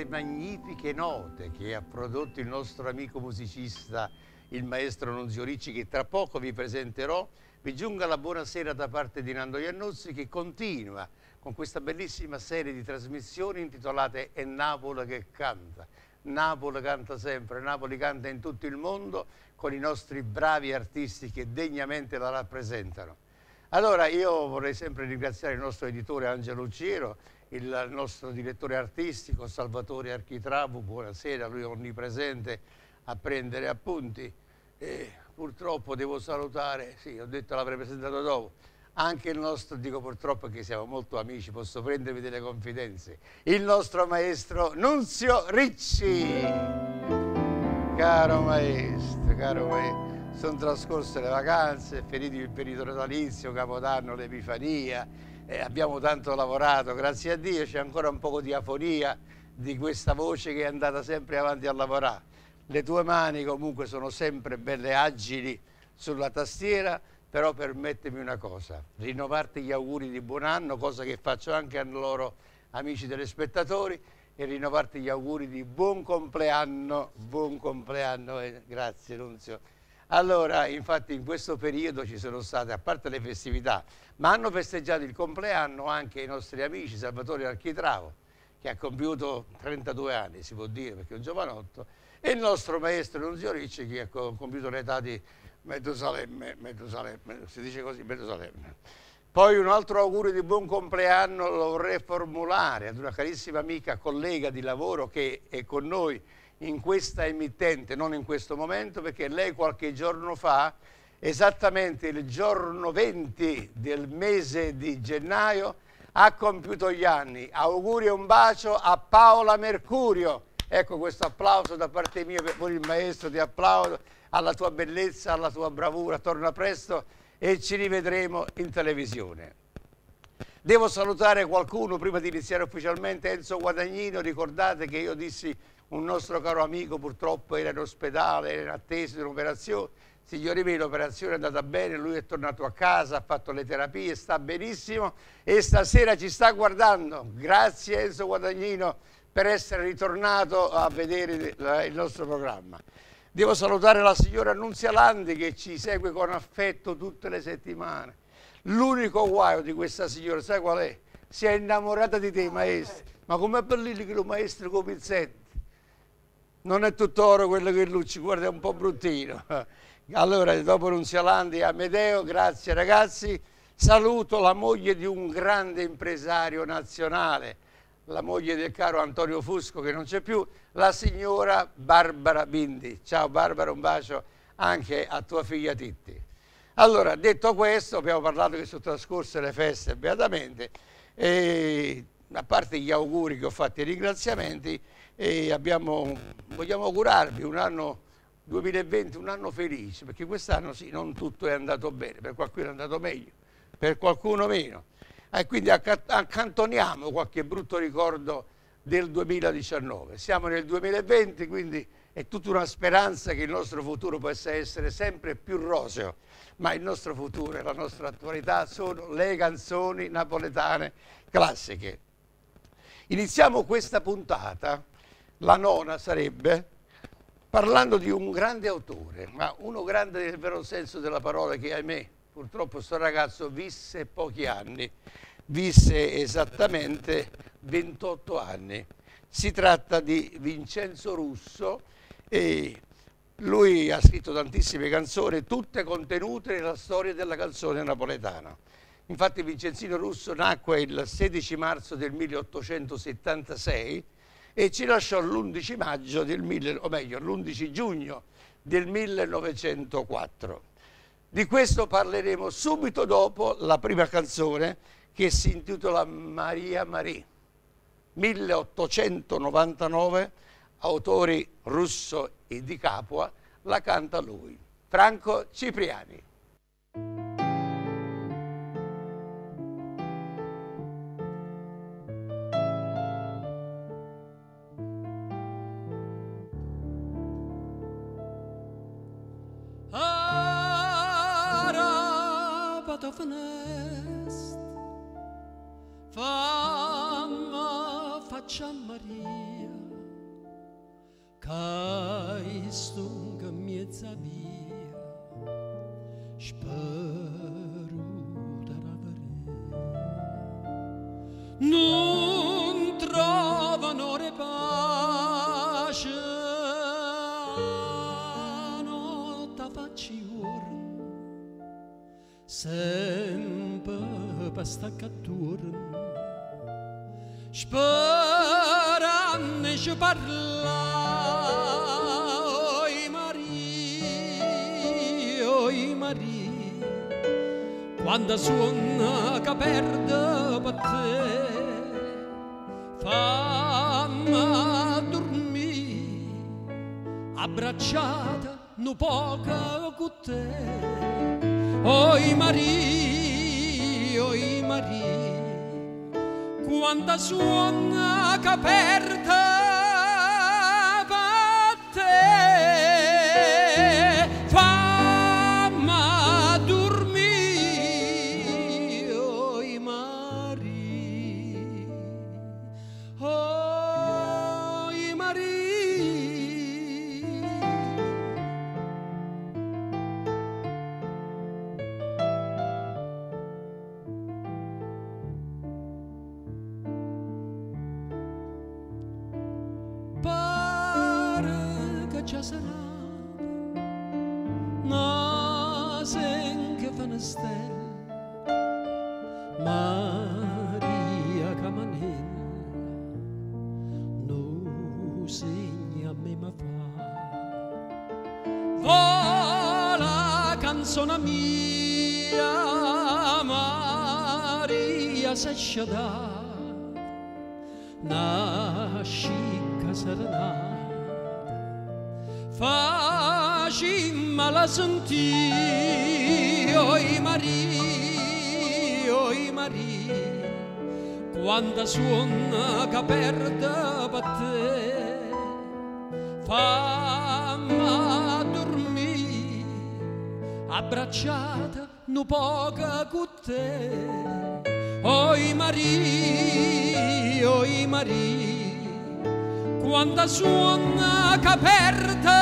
magnifiche note che ha prodotto il nostro amico musicista, il maestro Nunzio Ricci, che tra poco vi presenterò, vi giunga la buonasera da parte di Nando Iannuzzi, che continua con questa bellissima serie di trasmissioni intitolate È Napoli che canta. Napoli canta sempre, Napoli canta in tutto il mondo con i nostri bravi artisti che degnamente la rappresentano. Allora io vorrei sempre ringraziare il nostro editore Angelo Ucciero, il nostro direttore artistico Salvatore Architravu, buonasera, lui è onnipresente a prendere appunti. E purtroppo devo salutare, sì, ho detto l'avrei presentato dopo, anche il nostro, dico purtroppo che siamo molto amici, posso prendervi delle confidenze, il nostro maestro Nunzio Ricci. Caro maestro, sono trascorse le vacanze, è finito il periodo natalizio, Capodanno, l'Epifania, abbiamo tanto lavorato, grazie a Dio, c'è ancora un po' di afonia di questa voce che è andata sempre avanti a lavorare. Le tue mani comunque sono sempre belle agili sulla tastiera, però permettimi una cosa, rinnovarti gli auguri di buon anno, cosa che faccio anche a loro amici telespettatori, e rinnovarti gli auguri di buon compleanno, grazie Nunzio. Allora, infatti in questo periodo ci sono state, a parte le festività, ma hanno festeggiato il compleanno anche i nostri amici Salvatore Architravo, che ha compiuto 32 anni, si può dire, perché è un giovanotto, e il nostro maestro Nunzio Ricci, che ha compiuto l'età di Metusalemme, si dice così, Metusalemme. Poi un altro augurio di buon compleanno lo vorrei formulare ad una carissima amica, collega di lavoro che è con noi in questa emittente, non in questo momento, perché lei qualche giorno fa, esattamente il giorno 20 del mese di gennaio, ha compiuto gli anni. Auguri e un bacio a Paola Mercurio. Ecco questo applauso da parte mia, per voi il maestro, ti applaudo, alla tua bellezza, alla tua bravura. Torna presto e ci rivedremo in televisione. Devo salutare qualcuno prima di iniziare ufficialmente, Enzo Guadagnino. Ricordate che io dissi un nostro caro amico purtroppo era in ospedale, era in attesa di un'operazione. Signori miei, l'operazione è andata bene, lui è tornato a casa, ha fatto le terapie, sta benissimo e stasera ci sta guardando. Grazie Enzo Guadagnino per essere ritornato a vedere il nostro programma. Devo salutare la signora Annunzia Landi che ci segue con affetto tutte le settimane. L'unico guaio di questa signora, sai qual è? Si è innamorata di te, maestro. Ma com'è bellino che lo maestro con Pizzetti? Non è tutt'oro quello che Lucci, guarda, è un po' bruttino. Allora, dopo Nunzia Landi e Amedeo, grazie ragazzi. Saluto la moglie di un grande impresario nazionale, la moglie del caro Antonio Fusco che non c'è più, la signora Barbara Bindi. Ciao Barbara, un bacio anche a tua figlia Titti. Allora, detto questo, abbiamo parlato che sono trascorse le feste beatamente, e a parte gli auguri che ho fatto e i ringraziamenti, vogliamo augurarvi un anno 2020, un anno felice, perché quest'anno sì, non tutto è andato bene, per qualcuno è andato meglio, per qualcuno meno. E quindi accantoniamo qualche brutto ricordo del 2019. Siamo nel 2020, quindi è tutta una speranza che il nostro futuro possa essere sempre più roseo, ma il nostro futuro e la nostra attualità sono le canzoni napoletane classiche. Iniziamo questa puntata, la nona sarebbe, parlando di un grande autore, ma uno grande nel vero senso della parola, che ahimè, purtroppo sto ragazzo visse pochi anni, visse esattamente 28 anni. Si tratta di Vincenzo Russo e lui ha scritto tantissime canzoni, tutte contenute nella storia della canzone napoletana. Infatti Vincenzino Russo nacque il 16 marzo del 1876 e ci lasciò l'11 maggio l'11 giugno del 1904. Di questo parleremo subito dopo la prima canzone, che si intitola Maria Marie, 1899, autori Russo e Di Capua, la canta lui, Franco Cipriani. Famma faccia Maria, Cai stunga mezza via, sparuta ravere. Non trovano pace, notte facciore, sempre per staccatura. Sperando ci parla, oi Maria, quando suona che perde per te, fammi dormire, abbracciata un poco con te, oi Maria, quando suona che perde per te, fammi dormire, oi Maria, oi Maria. Già sarà una senche fanestella, Maria Camanella non segna a me ma fa vola canzone mia, Maria s'esce da una scicca serenata, facimmela sentire, oi Maria, quando suona che perde per te, fammi dormire, abbracciata un poco con te, oi Maria, quando suona che perde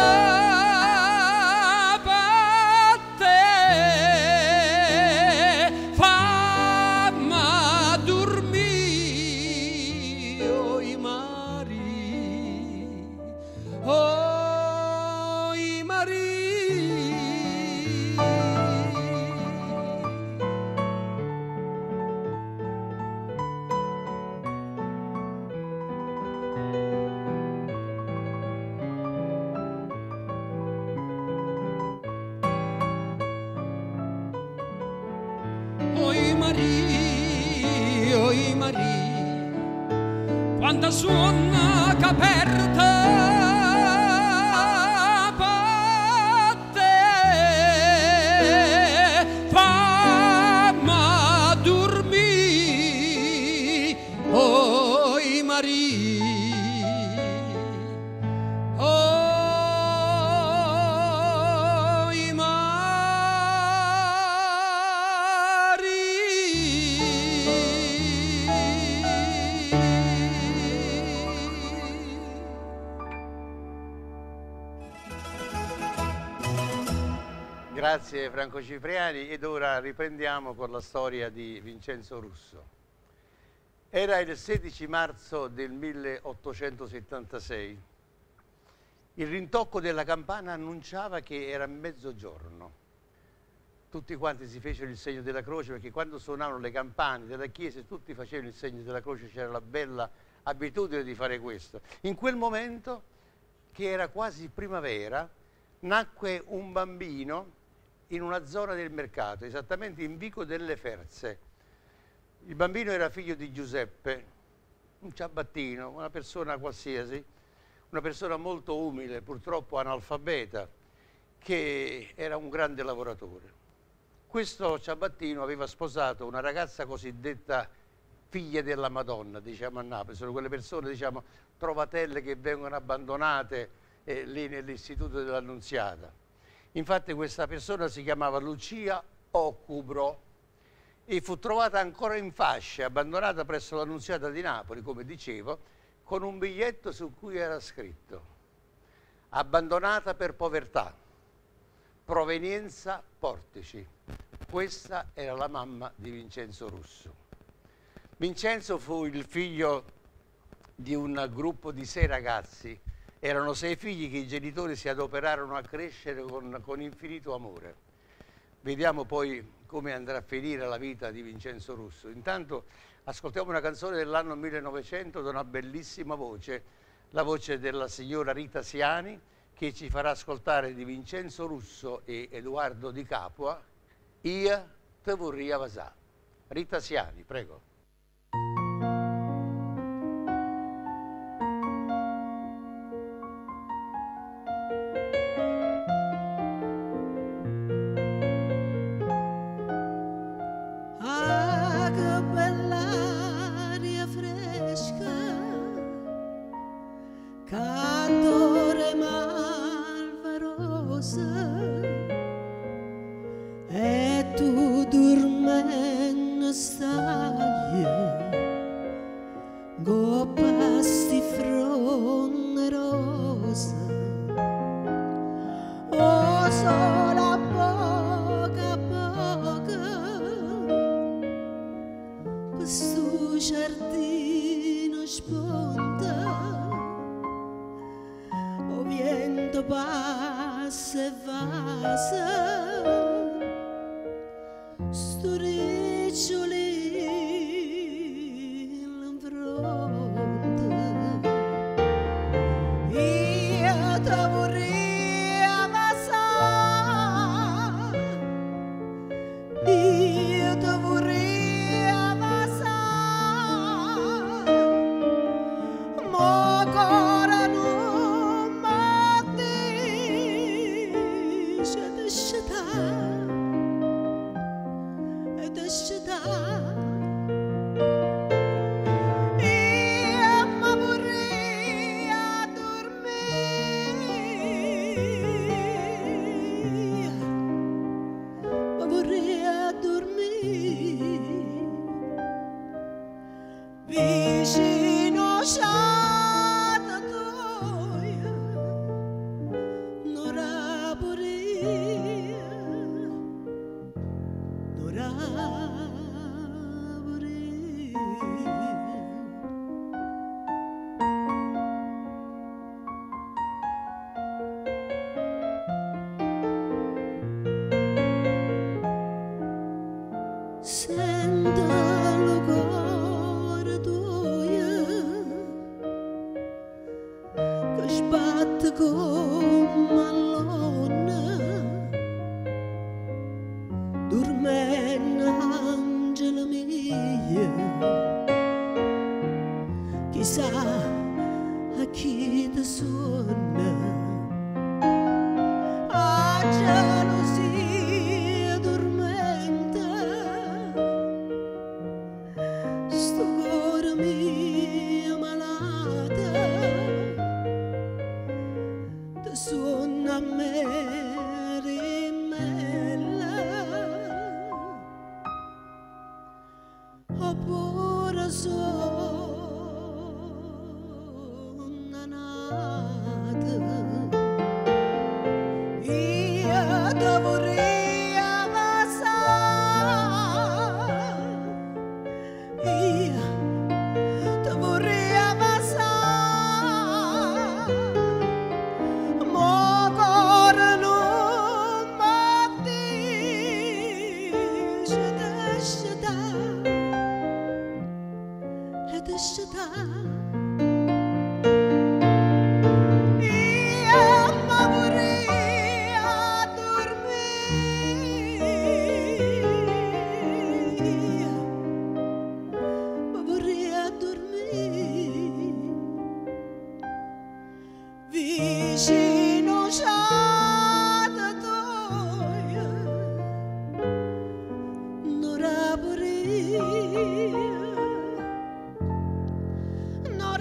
per te, fammi dormire, oi Maria, oi Maria. Oi Maria, quando suona che perde per te, fammi dormire, oi Maria. Grazie Franco Cipriani, ed ora riprendiamo con la storia di Vincenzo Russo. Era il 16 marzo del 1876. Il rintocco della campana annunciava che era mezzogiorno. Tutti quanti si fecero il segno della croce, perché quando suonavano le campane della chiesa tutti facevano il segno della croce, c'era la bella abitudine di fare questo. In quel momento, che era quasi primavera, nacque un bambino in una zona del mercato, esattamente in Vico delle Ferze. Il bambino era figlio di Giuseppe, un ciabattino, una persona qualsiasi, una persona molto umile, purtroppo analfabeta, che era un grande lavoratore. Questo ciabattino aveva sposato una ragazza cosiddetta figlia della Madonna, diciamo a Napoli. Sono quelle persone, diciamo, trovatelle che vengono abbandonate lì nell'istituto dell'Annunziata. Infatti questa persona si chiamava Lucia Occubro e fu trovata ancora in fasce, abbandonata presso l'Annunziata di Napoli, come dicevo, con un biglietto su cui era scritto: abbandonata per povertà, provenienza Portici. Questa era la mamma di Vincenzo Russo. Vincenzo fu il figlio di un gruppo di 6 ragazzi. Erano 6 figli che i genitori si adoperarono a crescere con infinito amore. Vediamo poi come andrà a finire la vita di Vincenzo Russo. Intanto ascoltiamo una canzone dell'anno 1900 da una bellissima voce, la voce della signora Rita Siani, che ci farà ascoltare di Vincenzo Russo e Edoardo Di Capua, Ia te vorria vasà. Rita Siani, prego. Ah, che bell'aria fresca, cantore malvarosa, e tu dormendo stai, goppasti fronte rosa, oh sola poca poca, questo giardino sponda, o vento passa e vasa, sto ricciolino in fronte, io te vorrei ammazzare, io te vorrei ammazzare, ma ancora non mi dice di scegliere. Io mi vorrei addormire, vicino a te, non rapuria, non rapuria. Sento il cuore tuo che sbatte come all'onna, dormendo angelo mio, chissà a chi ti suona. A gelosia dormenta, sto cuore mio malata, ti suona a me rimella, oppure sono nata. Io te vorrei ammazzare, io te vorrei ammazzare, ma ancora non mi dice di scegliere, e di scegliere. Vicino a te, non rapuria, non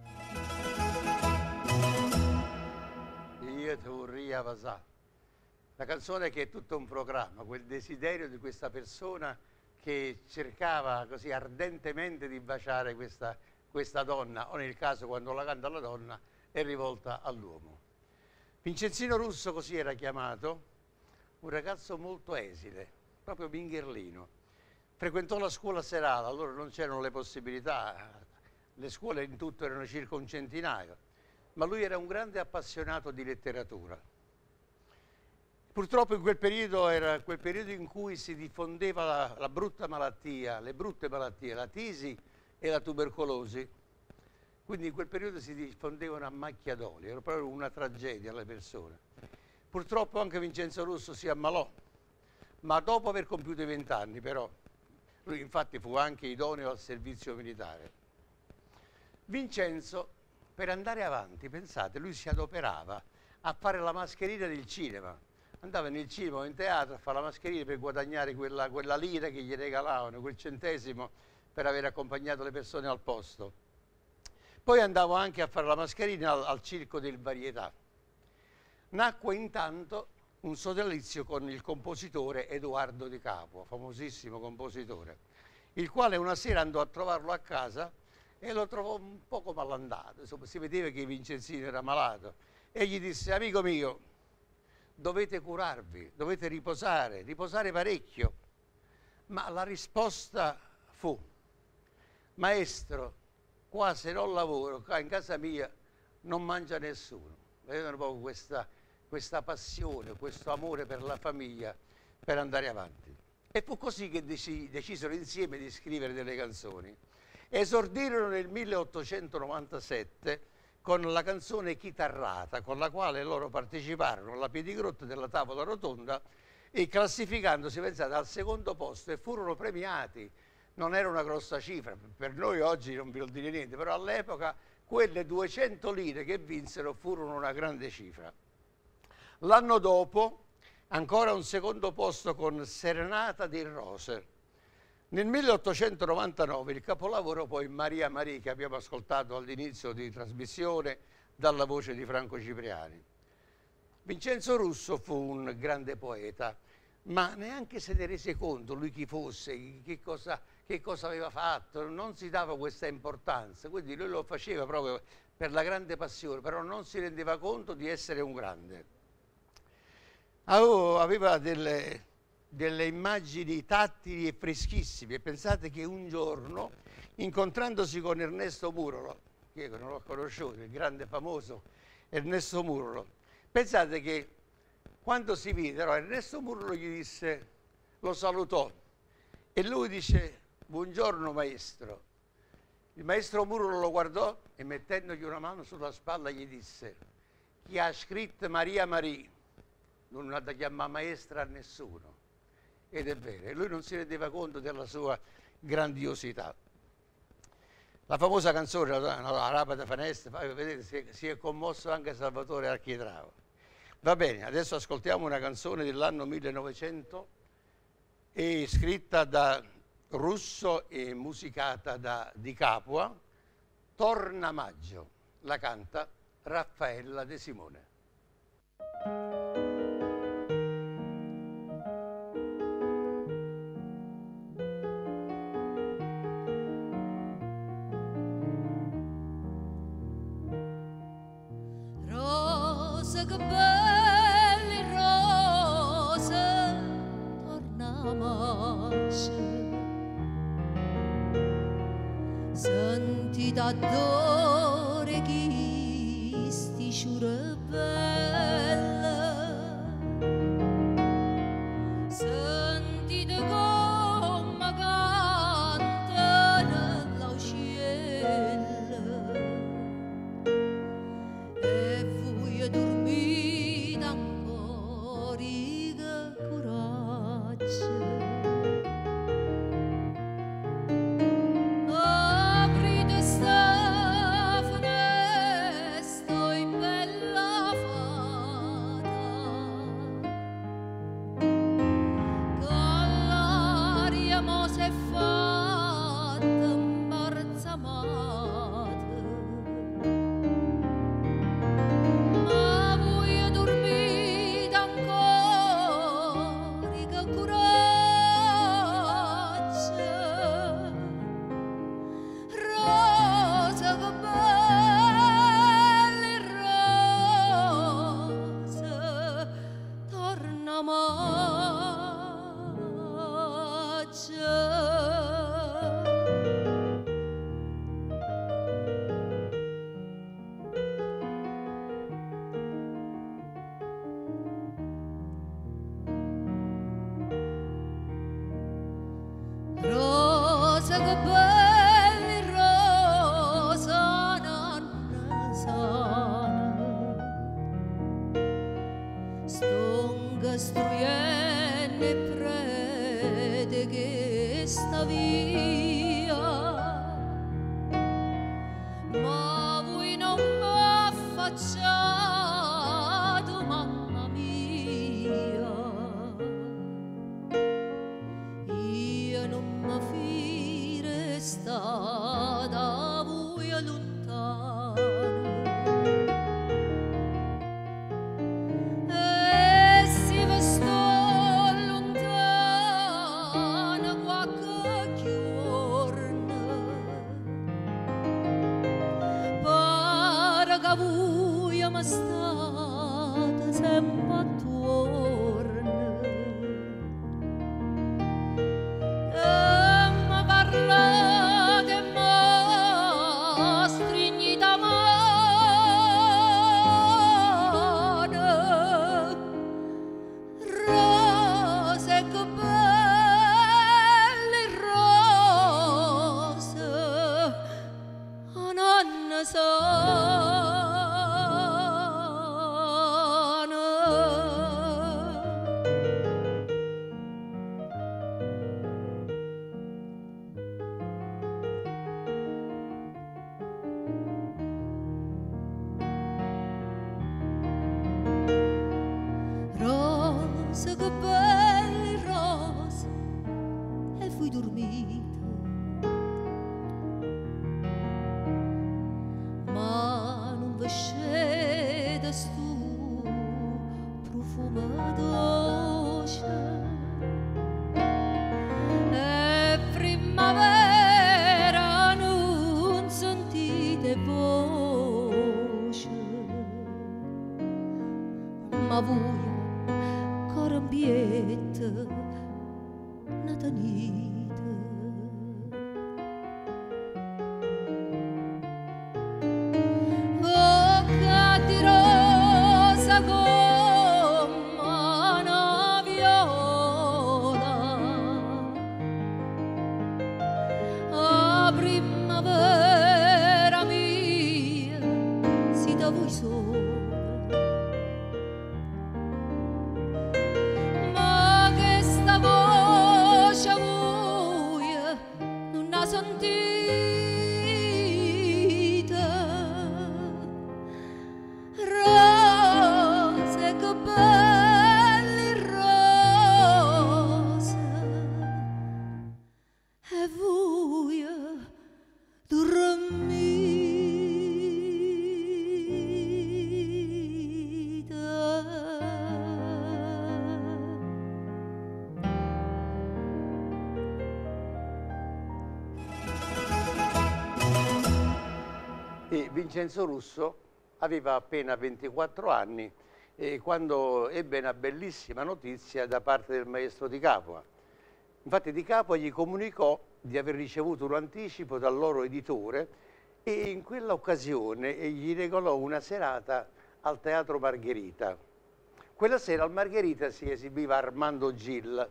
Io te vorrei vasà. La canzone che è tutto un programma, quel desiderio di questa persona che cercava così ardentemente di baciare questa donna, o nel caso quando la canta la donna è rivolta all'uomo. Vincenzino Russo così era chiamato, un ragazzo molto esile, proprio mingherlino. Frequentò la scuola serale, allora non c'erano le possibilità, le scuole in tutto erano circa un centinaio, ma lui era un grande appassionato di letteratura. Purtroppo in quel periodo era quel periodo in cui si diffondeva la brutta malattia, le brutte malattie, la tisi e la tubercolosi. Quindi in quel periodo si diffondevano a macchia d'olio, era proprio una tragedia alle persone. Purtroppo anche Vincenzo Russo si ammalò, ma dopo aver compiuto i 20 anni però. Lui infatti fu anche idoneo al servizio militare. Vincenzo, per andare avanti, pensate, lui si adoperava a fare la mascherina del cinema. Andava nel cinema o in teatro a fare la mascherina per guadagnare quella lira che gli regalavano, quel centesimo per aver accompagnato le persone al posto. Poi andavo anche a fare la mascherina al circo del Varietà. Nacque intanto un sodalizio con il compositore Edoardo Di Capua, famosissimo compositore, il quale una sera andò a trovarlo a casa e lo trovò un poco malandato. Insomma, si vedeva che Vincenzino era malato e gli disse: amico mio, dovete curarvi, dovete riposare parecchio. Ma la risposta fu: maestro, qua se non lavoro, qua in casa mia non mangia nessuno. Vedevano proprio questa passione, questo amore per la famiglia, per andare avanti. E fu così che decisero insieme di scrivere delle canzoni. Esordirono nel 1897 con la canzone Chitarrata, con la quale loro parteciparono alla piedigrotta della tavola rotonda e classificandosi, pensate, al secondo posto e furono premiati. Non era una grossa cifra, per noi oggi non vi vuol dire niente, però all'epoca quelle 200 lire che vinsero furono una grande cifra. L'anno dopo ancora un secondo posto con Serenata di Rose. Nel 1899 il capolavoro poi Maria Maria, che abbiamo ascoltato all'inizio di trasmissione dalla voce di Franco Cipriani. Vincenzo Russo fu un grande poeta, ma neanche se ne rese conto lui chi fosse, che cosa aveva fatto, non si dava questa importanza, quindi lui lo faceva proprio per la grande passione, però non si rendeva conto di essere un grande. Aveva delle immagini tattili e freschissime e pensate che un giorno, incontrandosi con Ernesto Murolo, che io non l'ho conosciuto, il grande famoso Ernesto Murolo, pensate che quando si videro Ernesto Murolo gli disse, lo salutò e lui dice: buongiorno maestro. Il maestro Murolo lo guardò e mettendogli una mano sulla spalla gli disse: chi ha scritto Maria Maria non ha da chiamare maestra a nessuno. Ed è vero, e lui non si rendeva conto della sua grandiosità. La famosa canzone, la Rapa da Fanesta, vedete, si è commosso anche Salvatore Architravo. Va bene, adesso ascoltiamo una canzone dell'anno 1900, e scritta da Russo e musicata da Di Capua, Torna Maggio, la canta Raffaella De Simone. Rosa, che belle rose, torna maggio. Senti d'adore chi sti sciure bella, senti de come canta nell'auciella e voi dormite ancora che coraggio. Aprite sta finestra, è bella Struienne prete che sta via, ma voi non m'affacciate, mamma mia, io non mi fire sta da voi lontano. Ma state sempre attorno e mi parlate e mi stringete la mano, rose che belle rose, nonna sa. Rose, che belle rose, e voi dormite, ma non vi scende stu profumo dolce, e primavera non sentite voce, ma voi corombiette natanite, bocca di rosa come una viola, a primavera mia si da voi sola. Sentite, rose, che belle rose, e voi E Vincenzo Russo aveva appena 24 anni quando ebbe una bellissima notizia da parte del maestro Di Capua. Infatti Di Capua gli comunicò di aver ricevuto un anticipo dal loro editore e in quell'occasione gli regalò una serata al Teatro Margherita. Quella sera al Margherita si esibiva Armando Gil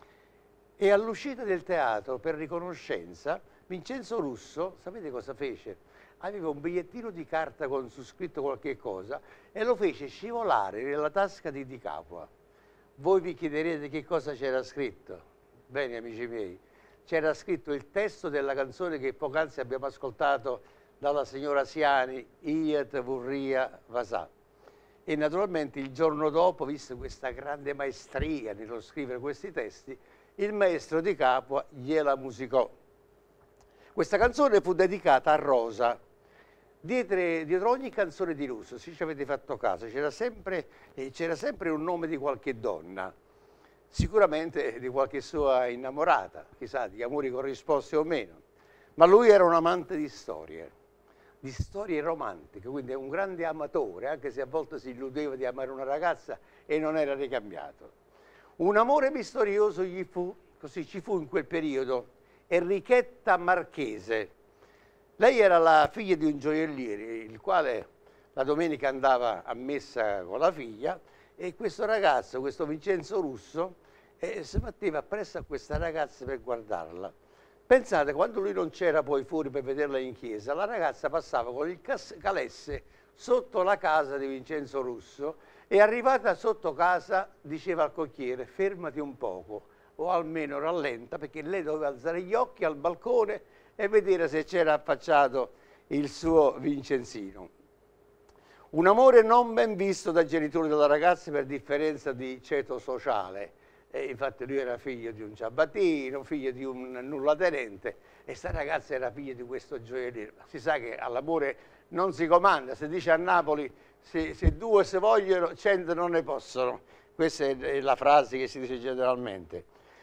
e all'uscita del teatro, per riconoscenza, Vincenzo Russo, sapete cosa fece? Aveva un bigliettino di carta con su scritto qualche cosa e lo fece scivolare nella tasca di Di Capua. Voi vi chiederete che cosa c'era scritto? Bene, amici miei, c'era scritto il testo della canzone che poc'anzi abbiamo ascoltato dalla signora Siani, Iet Vurria Vasà. E naturalmente il giorno dopo, visto questa grande maestria nello scrivere questi testi, il maestro Di Capua gliela musicò. Questa canzone fu dedicata a Rosa. Dietro ogni canzone di Russo, se ci avete fatto caso, c'era sempre un nome di qualche donna, sicuramente di qualche sua innamorata, chissà, di amori corrisposti o meno. Ma lui era un amante di storie romantiche, quindi è un grande amatore, anche se a volte si illudeva di amare una ragazza e non era ricambiato. Un amore misterioso ci fu in quel periodo, Enrichetta Marchese. Lei era la figlia di un gioielliere, il quale la domenica andava a messa con la figlia e questo ragazzo, questo Vincenzo Russo, si metteva presso a questa ragazza per guardarla. Pensate, quando lui non c'era poi fuori per vederla in chiesa, la ragazza passava con il calesse sotto la casa di Vincenzo Russo E arrivata sotto casa diceva al cocchiere: fermati un poco, o almeno rallenta, perché lei doveva alzare gli occhi al balcone e vedere se c'era affacciato il suo Vincenzino. Un amore non ben visto dai genitori della ragazza per differenza di ceto sociale. E infatti lui era figlio di un ciabattino, figlio di un nullatenente, e sta ragazza era figlia di questo gioielliero. Si sa che all'amore non si comanda, si dice a Napoli se due si vogliono, 100 non ne possono. Questa è la frase che si dice generalmente.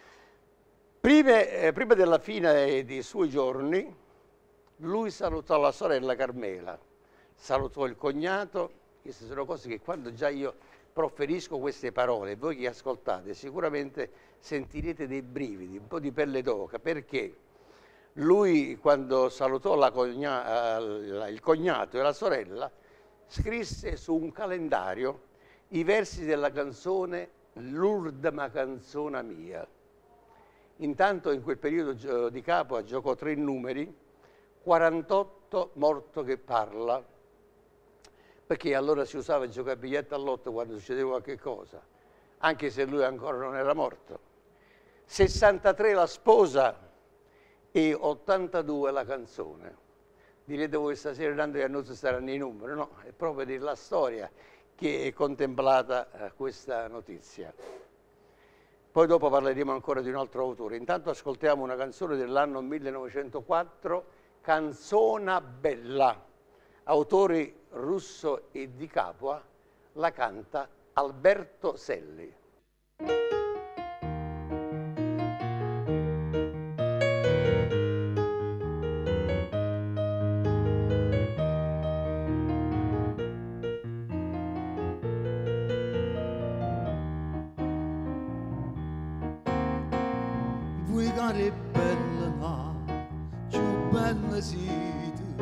Prima della fine dei suoi giorni, lui salutò la sorella Carmela, salutò il cognato. Queste sono cose che quando già io proferisco queste parole, voi che ascoltate sicuramente sentirete dei brividi, un po' di pelle d'oca, perché lui, quando salutò il cognato e la sorella, scrisse su un calendario i versi della canzone "L'ultima canzone mia". Intanto in quel periodo di Capua giocò 3 numeri, 48 morto che parla, perché allora si usava giocare biglietto al lotto quando succedeva qualche cosa, anche se lui ancora non era morto. 63 la sposa e 82 la canzone. Direte voi stasera Nando Iannuzzi saranno i numeri, no? È proprio della storia che è contemplata questa notizia. Poi dopo parleremo ancora di un altro autore. Intanto ascoltiamo una canzone dell'anno 1904, Canzona bella. Autori Russo e Di Capua, la canta Alberto Selli. Vuoi che è bella là, più bella siete,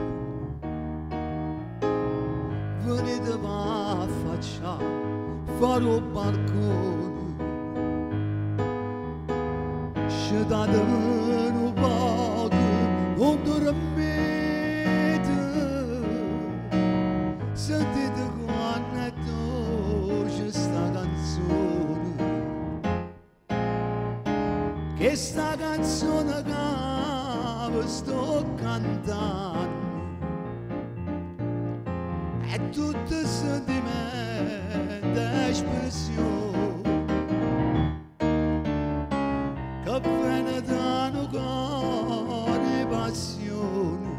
venite a faccia fuori al balcone, scetate un po' non dormite, sentite quando è dolce sta canzone, che sta canzone che vi sto cantando è tutto sentimento e espressione che viene da un cuore passione,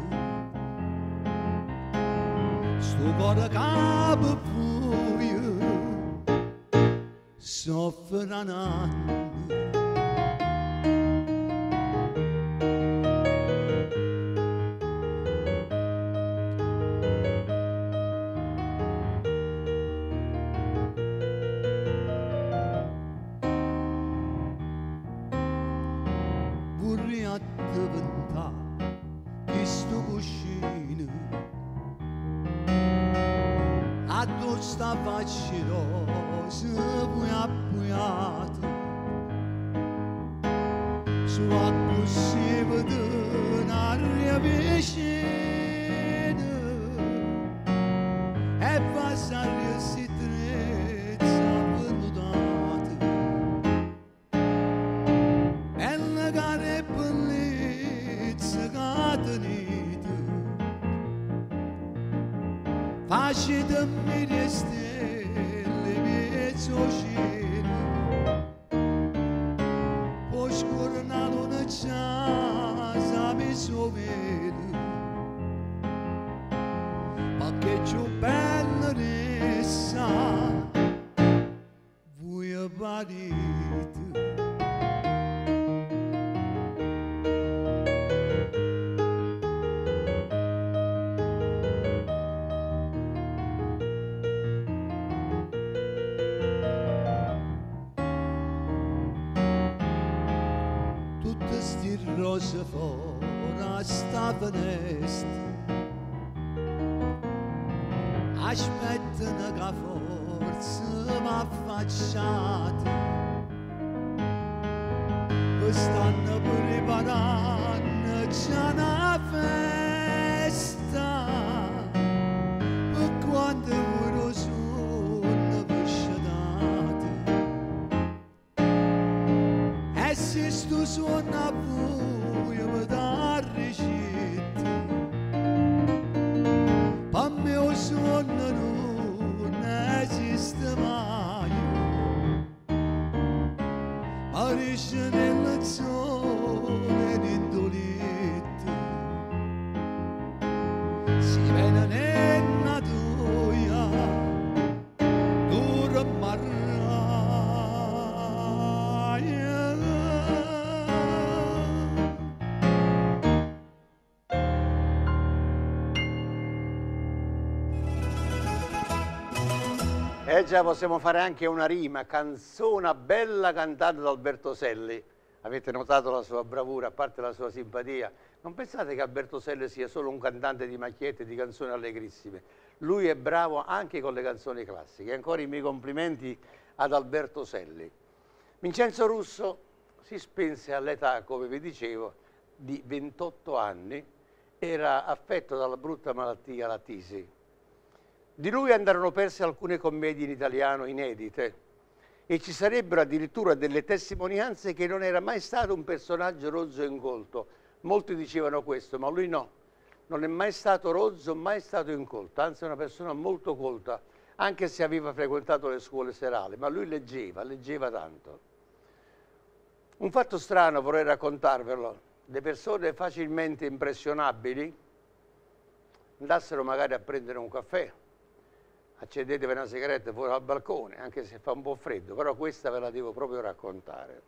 sto cuore che buio soffre un anno. Sta faccilosa poi appuyata su così vede un'aria vicina e passare si trezza vellutata e la cara bellezza che tenete facetemi le stelle mezzo cielo, poi scorre una luna casa mezzo velo, ma che più bella resta voi parite. Rose fora sta finestra, aspettano che forse m'affacciate, vi stanno preparando già una festa, per quando voi sono vicini. suona buio mi dà ricetta, per me il suono non esiste mai, sparisce nel sole d'indoletta, si vede nella toia, dura marraia. Già possiamo fare anche una rima, canzone bella cantata da Alberto Selli. Avete notato la sua bravura, a parte la sua simpatia. Non pensate che Alberto Selli sia solo un cantante di macchiette e di canzoni allegrissime. Lui è bravo anche con le canzoni classiche. Ancora i miei complimenti ad Alberto Selli. Vincenzo Russo si spense all'età, come vi dicevo, di 28 anni. Era affetto dalla brutta malattia, la tisi. Di lui andarono perse alcune commedie in italiano inedite e ci sarebbero addirittura delle testimonianze che non era mai stato un personaggio rozzo e incolto. Molti dicevano questo, ma lui no. Non è mai stato rozzo, mai stato incolto, anzi è una persona molto colta, anche se aveva frequentato le scuole serali, ma lui leggeva tanto. Un fatto strano vorrei raccontarvelo. Le persone facilmente impressionabili andassero magari a prendere un caffè, accendetevi una sigaretta fuori al balcone, anche se fa un po' freddo, però questa ve la devo proprio raccontare.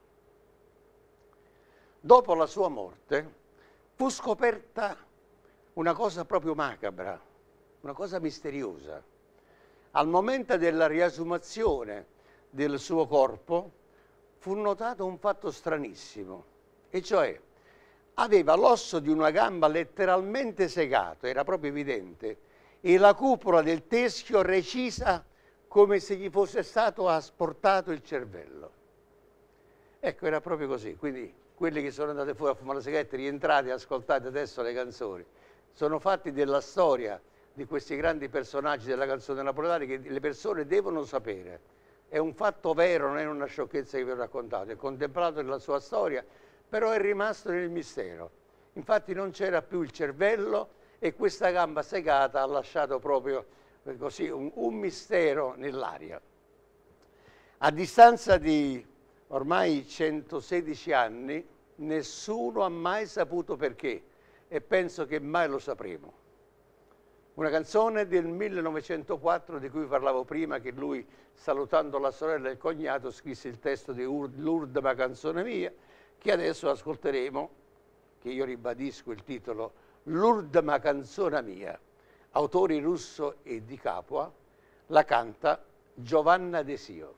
Dopo la sua morte fu scoperta una cosa proprio macabra, una cosa misteriosa. Al momento della riesumazione del suo corpo fu notato un fatto stranissimo, e cioè aveva l'osso di una gamba letteralmente segato, era proprio evidente, e la cupola del teschio recisa come se gli fosse stato asportato il cervello. Ecco, era proprio così. Quindi quelli che sono andati fuori a fumare la sigaretta, rientrate e ascoltate adesso le canzoni, sono fatti della storia di questi grandi personaggi della canzone napoletana che le persone devono sapere. È un fatto vero, non è una sciocchezza che vi ho raccontato, è contemplato nella sua storia, però è rimasto nel mistero. Infatti non c'era più il cervello, e questa gamba segata ha lasciato proprio così un mistero nell'aria. A distanza di ormai 116 anni, nessuno ha mai saputo perché, e penso che mai lo sapremo. Una canzone del 1904 di cui parlavo prima, che lui, salutando la sorella e il cognato, scrisse il testo di L'ultima canzone mia, che adesso ascolteremo, che io ribadisco il titolo L'ultima canzone mia, autori Russo e Di Capua, la canta Giovanna Desio.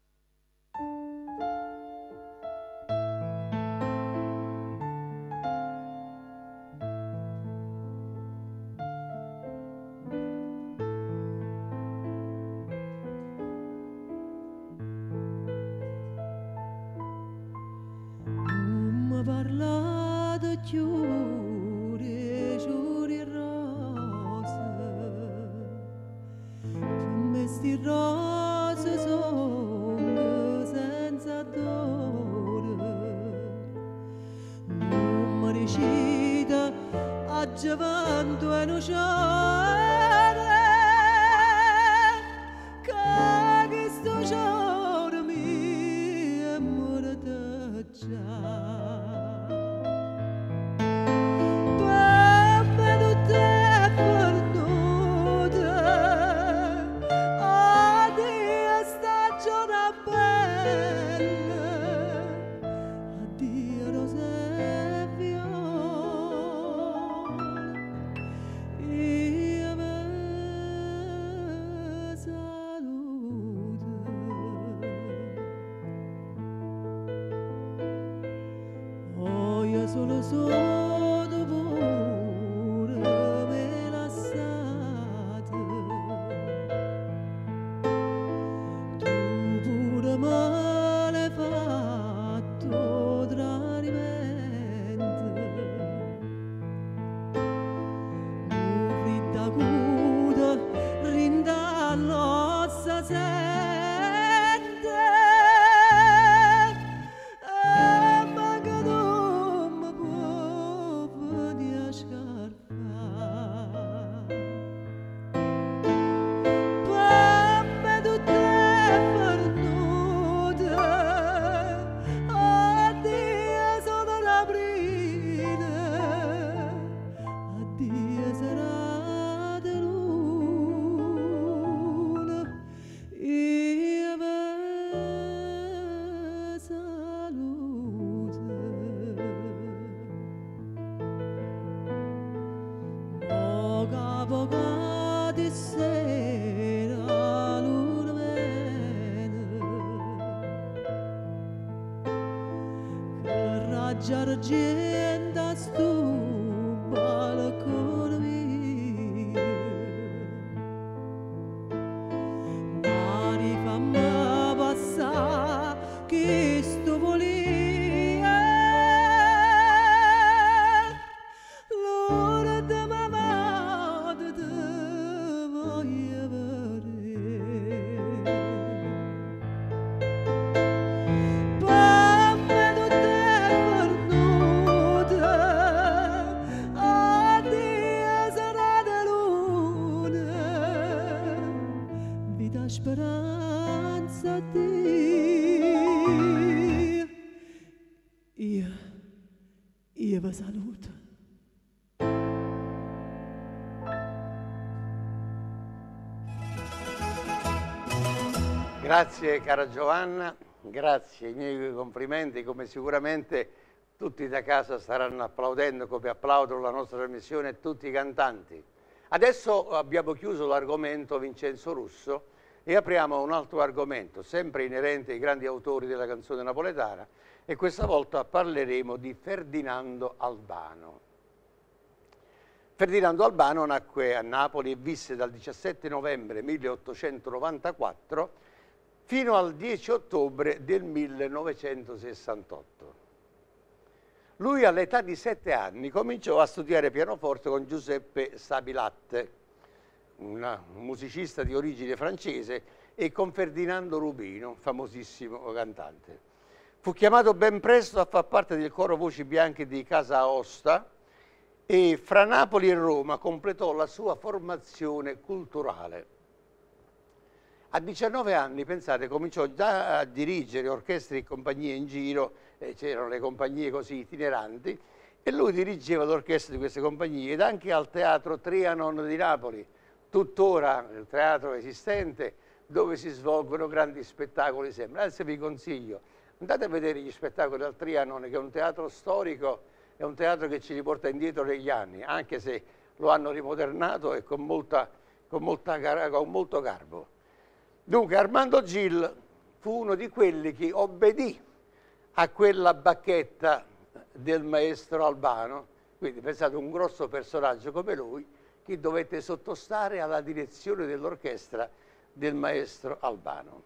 Non mi parlate più sti rose sono senza dolore, non mi recita a gioventù e innocente, che questo giorno mi è morto già. Solo sotto pure me lasciate, tu pure me l'hai fatto tradimento, mu fritta cuda rinda l'ossa sente, e magari Giargenta stu balcone mio. Mari fammi passare che sto volia. L'ora de mamma te voglio vedere. Pamme tutte perdute, addio sarà da luna, vita speranza Dio. Io vi saluto. Grazie cara Giovanna, grazie, i miei complimenti, come sicuramente tutti da casa staranno applaudendo come applaudono la nostra trasmissione e tutti i cantanti. Adesso abbiamo chiuso l'argomento Vincenzo Russo e apriamo un altro argomento, sempre inerente ai grandi autori della canzone napoletana, e questa volta parleremo di Ferdinando Albano. Ferdinando Albano nacque a Napoli e visse dal 17 novembre 1894 fino al 10 ottobre del 1968. Lui all'età di 7 anni cominciò a studiare pianoforte con Giuseppe Sabilatte, un musicista di origine francese, e con Ferdinando Rubino, famosissimo cantante. Fu chiamato ben presto a far parte del coro Voci Bianche di Casa Aosta e fra Napoli e Roma completò la sua formazione culturale. A 19 anni, pensate, cominciò già a dirigere orchestre e compagnie in giro, c'erano le compagnie così itineranti, e lui dirigeva l'orchestra di queste compagnie ed anche al Teatro Trianon di Napoli, tuttora il teatro esistente, dove si svolgono grandi spettacoli sempre. Adesso vi consiglio, andate a vedere gli spettacoli al Trianon, che è un teatro storico, è un teatro che ci riporta indietro negli anni, anche se lo hanno rimodernato e con molto garbo. Dunque Armando Gil fu uno di quelli che obbedì a quella bacchetta del maestro Albano, quindi pensate un grosso personaggio come lui che dovette sottostare alla direzione dell'orchestra del maestro Albano.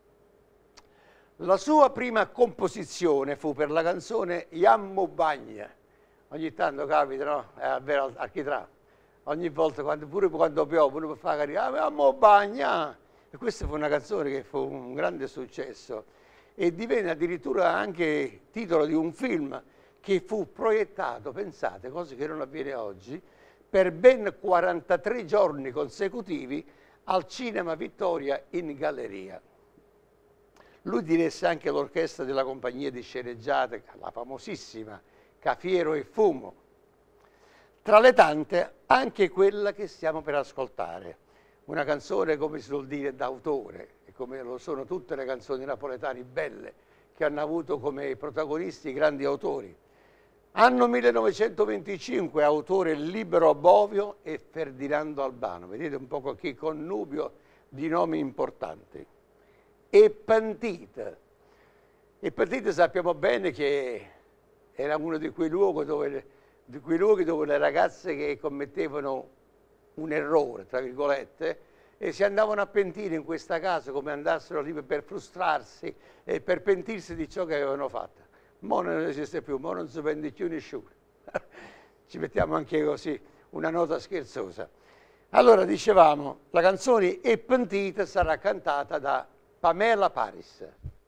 La sua prima composizione fu per la canzone Iammo Bagna. Ogni tanto capita, no? È vero al chitarra. Ogni volta, pure quando piove, uno può fare caricare, Iammo Bagna. E questa fu una canzone che fu un grande successo e divenne addirittura anche titolo di un film che fu proiettato, pensate, cosa che non avviene oggi, per ben 43 giorni consecutivi al Cinema Vittoria in Galleria. Lui diresse anche l'orchestra della compagnia di sceneggiate, la famosissima Cafiero e Fumo. Tra le tante, anche quella che stiamo per ascoltare. Una canzone, come si suol dire, d'autore, e come lo sono tutte le canzoni napoletane belle, che hanno avuto come protagonisti i grandi autori. Anno 1925, autore Libero Bovio e Ferdinando Albano. Vedete un po' qui connubio di nomi importanti. E Pentite. E Pentite sappiamo bene che era uno di quei luoghi dove le ragazze che commettevano un errore, tra virgolette, e si andavano a pentire in questa casa come andassero lì per frustrarsi e per pentirsi di ciò che avevano fatto. Mo non esiste più, mo non si pente più nessuno. Ci mettiamo anche così una nota scherzosa. Allora dicevamo, la canzone E Pentite sarà cantata da Pamela Paris.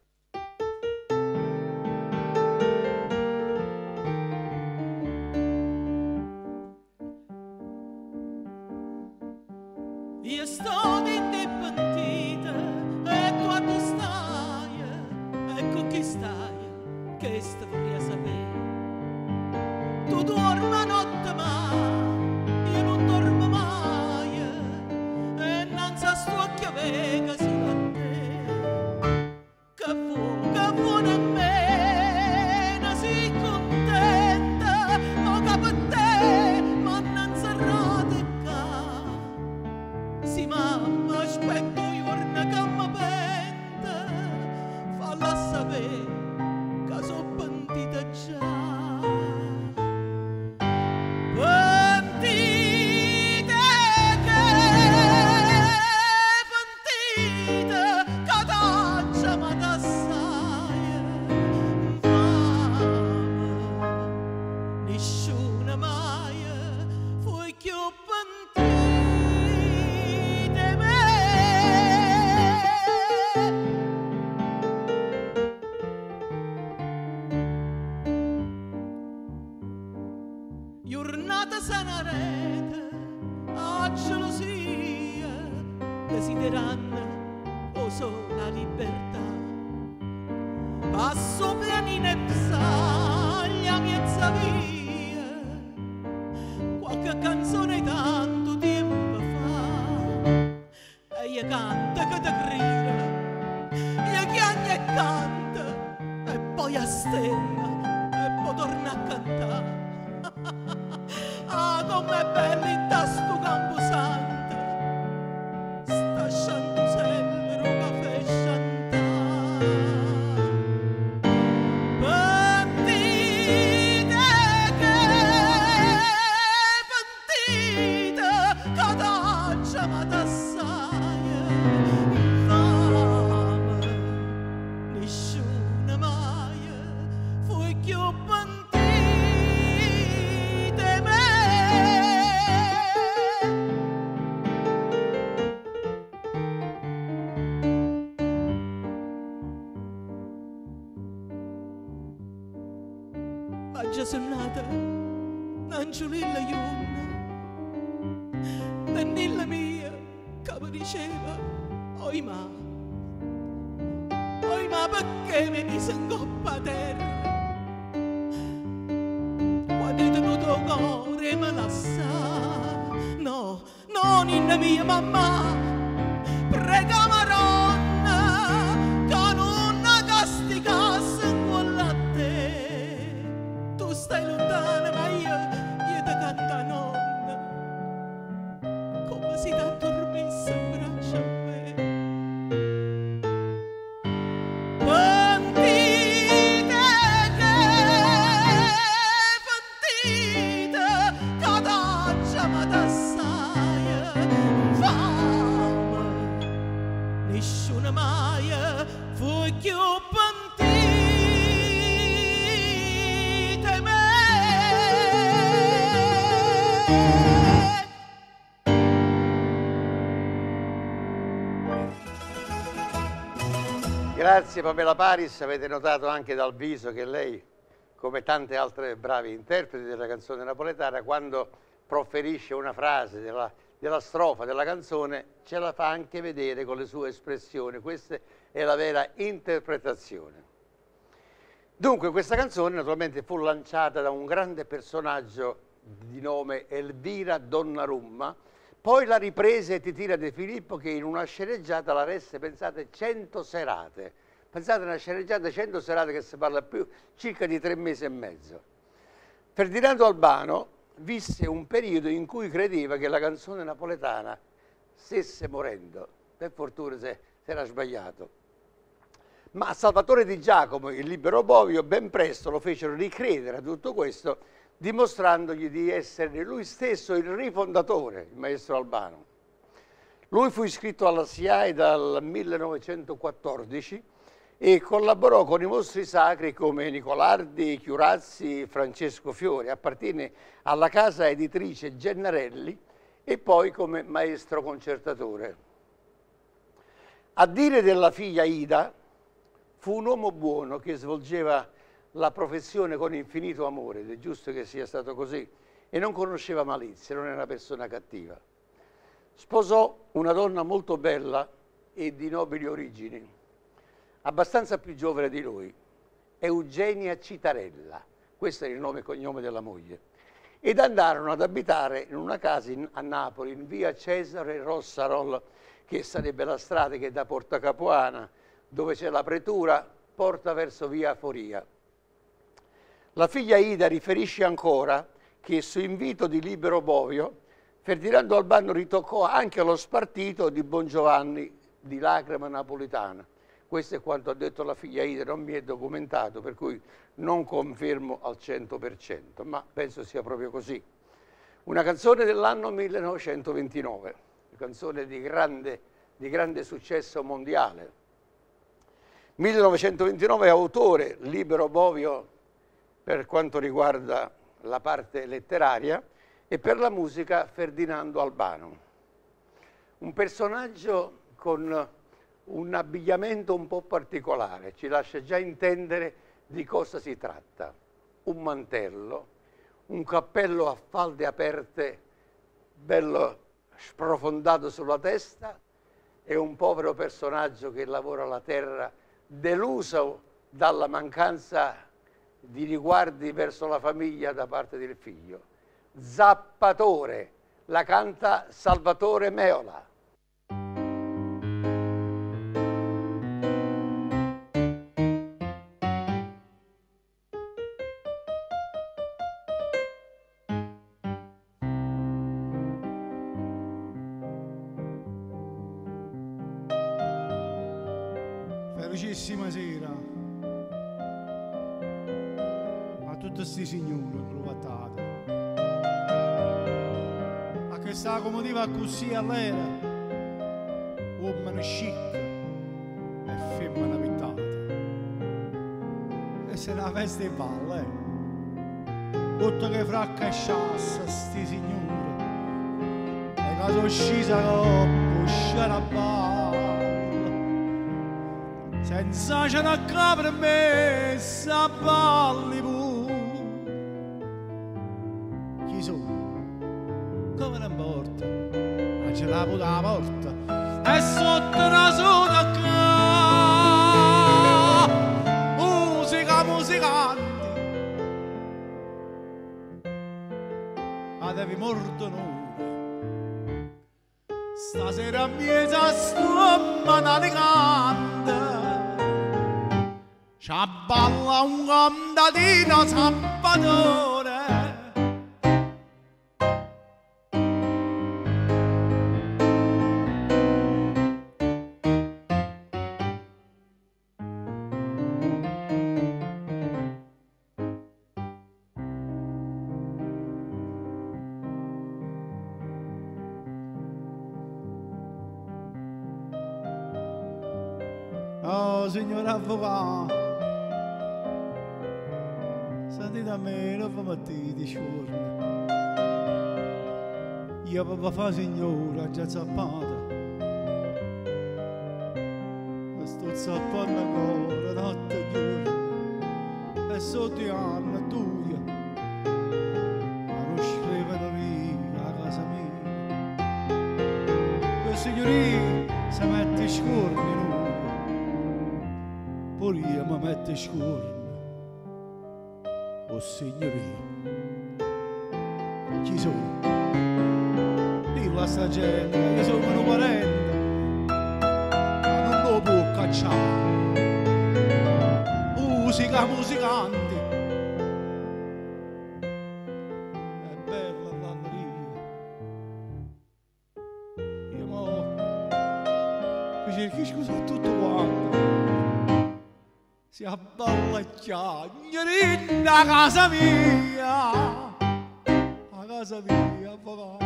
Io sto di te pentita e tu a tu stai e con chi stai che sta vorrei sapere. Tu dormi a notte ma io non dormo mai e non sa sto che aveva si a te che vuole a me non si contenta o che per te ma non sarà te sì, mamma, aspetto i giorni che mi pente, falla sapere che so pentita già. sceglieranno o solo la libertà. Passo pianine e psaglia mezza via, qualche canzone tanto tempo fa, e io canta che te grida, io chiagna e canta, e poi a stella, e poi torna a cantare. Ah, com'è bello in sto camposanto, sta sciantusella che fa sciantare. Pentite che t'accia ma t'assaia, infame, nessuno mai fu più pentite me. Oggi sono nata un'angiolilla iunna, l'annilla mia che mi diceva oimà perché mi mise in coppa a terra, quando è tenuto cuore me la sa. No, no, ninna mia mamma, prega maronna che non casticasse quella a te. Tu stai lontana ma io ti canto nonna, come si t'addormisse in braccio a me. Pentite che t'accia ma t'assaia, infame, nessuno mai fu più pentite me. Grazie Pamela Paris, avete notato anche dal viso che lei, come tante altre brave interpreti della canzone napoletana, quando proferisce una frase della strofa della canzone, ce la fa anche vedere con le sue espressioni. Questa è la vera interpretazione. Dunque, questa canzone naturalmente fu lanciata da un grande personaggio di nome Elvira Donnarumma, poi la riprese Titina De Filippo, che in una sceneggiata la resse, pensate, 100 serate. Pensate a una sceneggiata 100 serate che si parla più circa di 3 mesi e mezzo. Ferdinando Albano visse un periodo in cui credeva che la canzone napoletana stesse morendo. Per fortuna si era sbagliato. Ma Salvatore Di Giacomo e il Libero Bovio ben presto lo fecero ricredere a tutto questo, dimostrandogli di essere lui stesso il rifondatore, il maestro Albano. Lui fu iscritto alla SIAE dal 1914 e collaborò con i mostri sacri come Nicolardi, Chiurazzi, Francesco Fiori, appartiene alla casa editrice Gennarelli e poi come maestro concertatore. A dire della figlia Ida, fu un uomo buono che svolgeva la professione con infinito amore, ed è giusto che sia stato così, e non conosceva malizia, non era una persona cattiva. Sposò una donna molto bella e di nobili origini, abbastanza più giovane di lui, Eugenia Citarella, questo è il nome e cognome della moglie, ed andarono ad abitare in una casa a Napoli, in via Cesare Rossarol, che sarebbe la strada che da Porta Capuana, dove c'è la pretura, porta verso via Foria. La figlia Ida riferisce ancora che su invito di Libero Bovio Ferdinando Albano ritoccò anche lo spartito di Bongiovanni di Lacrima Napolitana. Questo è quanto ha detto la figlia Ida, non mi è documentato, per cui non confermo al 100%, ma penso sia proprio così. Una canzone dell'anno 1929, una canzone di grande successo mondiale. 1929 autore Libero Bovio per quanto riguarda la parte letteraria e per la musica Ferdinando Albano. Un personaggio con un abbigliamento un po' particolare, ci lascia già intendere di cosa si tratta. Un mantello, un cappello a falde aperte, bello sprofondato sulla testa è un povero personaggio che lavora la terra, deluso dalla mancanza di riguardi verso la famiglia da parte del figlio. Zappatore, la canta Salvatore Meola. Felicissima sera a tutti questi signori provatati, a che sta come diva così all'era, uomini chic e femmina pittata, e se la festa è valle, tutto che fraccasciassa sti signori, e che sono scesa con sciarabà. Senza c'è da capre messa a balli pure. Chi sono? Come non porta? Ma c'è la puta porta e sotto una soda ca. Musica, musicanti. Ma devi mordonare. Stasera a mezza stomma naligante. C'abballa un contadino Salvatore. Oh, signor avvocato, sentite a me, non vi mettete di giorno. Io papà fa signora, già zappata. E sto zappando ancora, notte e giorno. E sotto gli anni tuoi, ma non scrivono lì a casa mia. E signorina si mette scorni, no? Pure io mi metto scorni. Oh signorina, chi sono? Dillo a sta gente, io sono un parente, ma non lo può cacciare. Musica, musicanti, è bella l'alleria. Io mo mi cerchi scusa a tutto quanto. Si abballaccia, signorina, a casa mia, a casa mia, avvocato.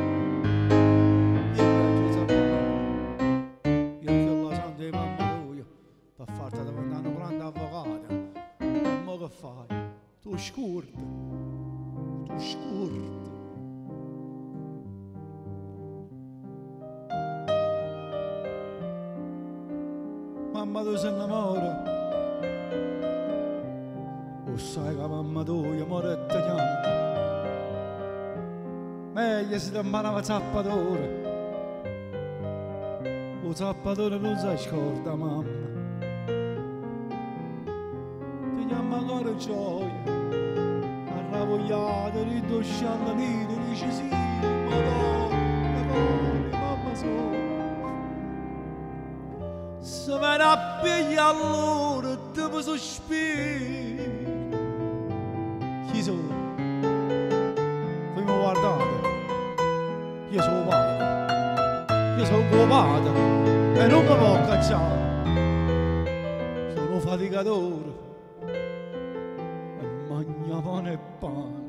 Io che la santa di mamma tua, per farti diventare un grande avvocato, e mo che fai? Tu scurti, tu scurti. Mamma tu si innamora. O sai che mamma tua muore te chiama. Meglio se ti imparava zappatore. O zappatore non si scorda mamma. Ti chiama ancora gioia. Arravogliato, ridosciando nero, dice sì, madonna, mamma sono. Se viene a pigliare allora, dopo sospiro. Chi sono? Voi mi guardate? Io sono padre. Io sono tuo padre e non mi può cacciare. Sono faticatore e mangio pane e pane.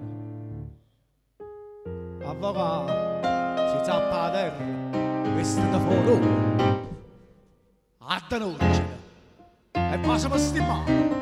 Avvocato, si zappa a terra, questo da fuori. A tenercela e passa per stimare.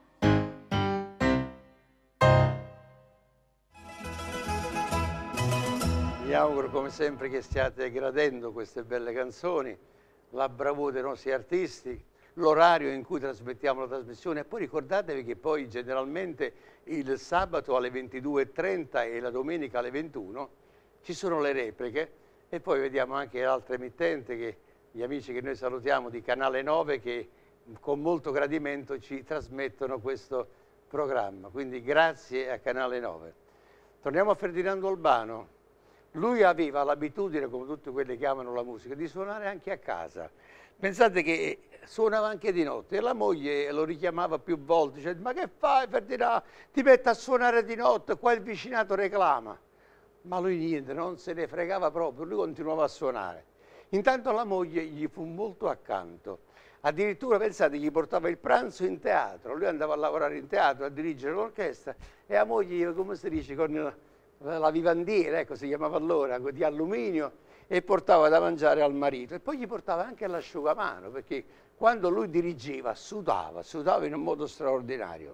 Mi auguro come sempre che stiate gradendo queste belle canzoni, la bravura dei nostri artisti, l'orario in cui trasmettiamo la trasmissione e poi ricordatevi che poi generalmente il sabato alle 22:30 e la domenica alle 21 ci sono le repliche e poi vediamo anche altre emittenti che gli amici che noi salutiamo di Canale 9 che con molto gradimento ci trasmettono questo programma. Quindi grazie a Canale 9. Torniamo a Ferdinando Albano. Lui aveva l'abitudine, come tutti quelli che amano la musica, di suonare anche a casa. Pensate che suonava anche di notte e la moglie lo richiamava più volte, dice: ma che fai Ferdinando? Ti metti a suonare di notte, qua il vicinato reclama. Ma lui niente, non se ne fregava proprio, lui continuava a suonare. Intanto la moglie gli fu molto accanto. Addirittura, pensate, gli portava il pranzo in teatro, lui andava a lavorare in teatro, a dirigere l'orchestra e la moglie, come si dice, con la vivandiera, ecco si chiamava allora, di alluminio, e portava da mangiare al marito. E poi gli portava anche l'asciugamano, perché quando lui dirigeva sudava in un modo straordinario.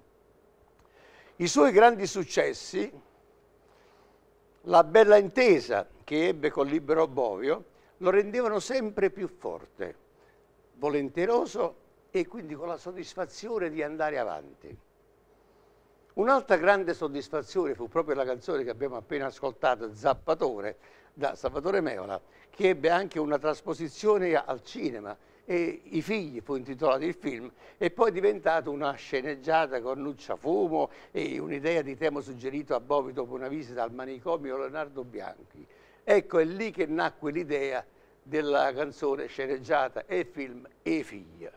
I suoi grandi successi, la bella intesa che ebbe con Libero Bovio, lo rendevano sempre più forte, volenteroso e quindi con la soddisfazione di andare avanti. Un'altra grande soddisfazione fu proprio la canzone che abbiamo appena ascoltato, Zappatore, da Salvatore Meola, che ebbe anche una trasposizione al cinema e I figli fu intitolato il film e poi è diventato una sceneggiata con Nuccia Fumo e un'idea di tema suggerito a Bovio dopo una visita al manicomio Leonardo Bianchi. Ecco, è lì che nacque l'idea della canzone sceneggiata e film E figlia.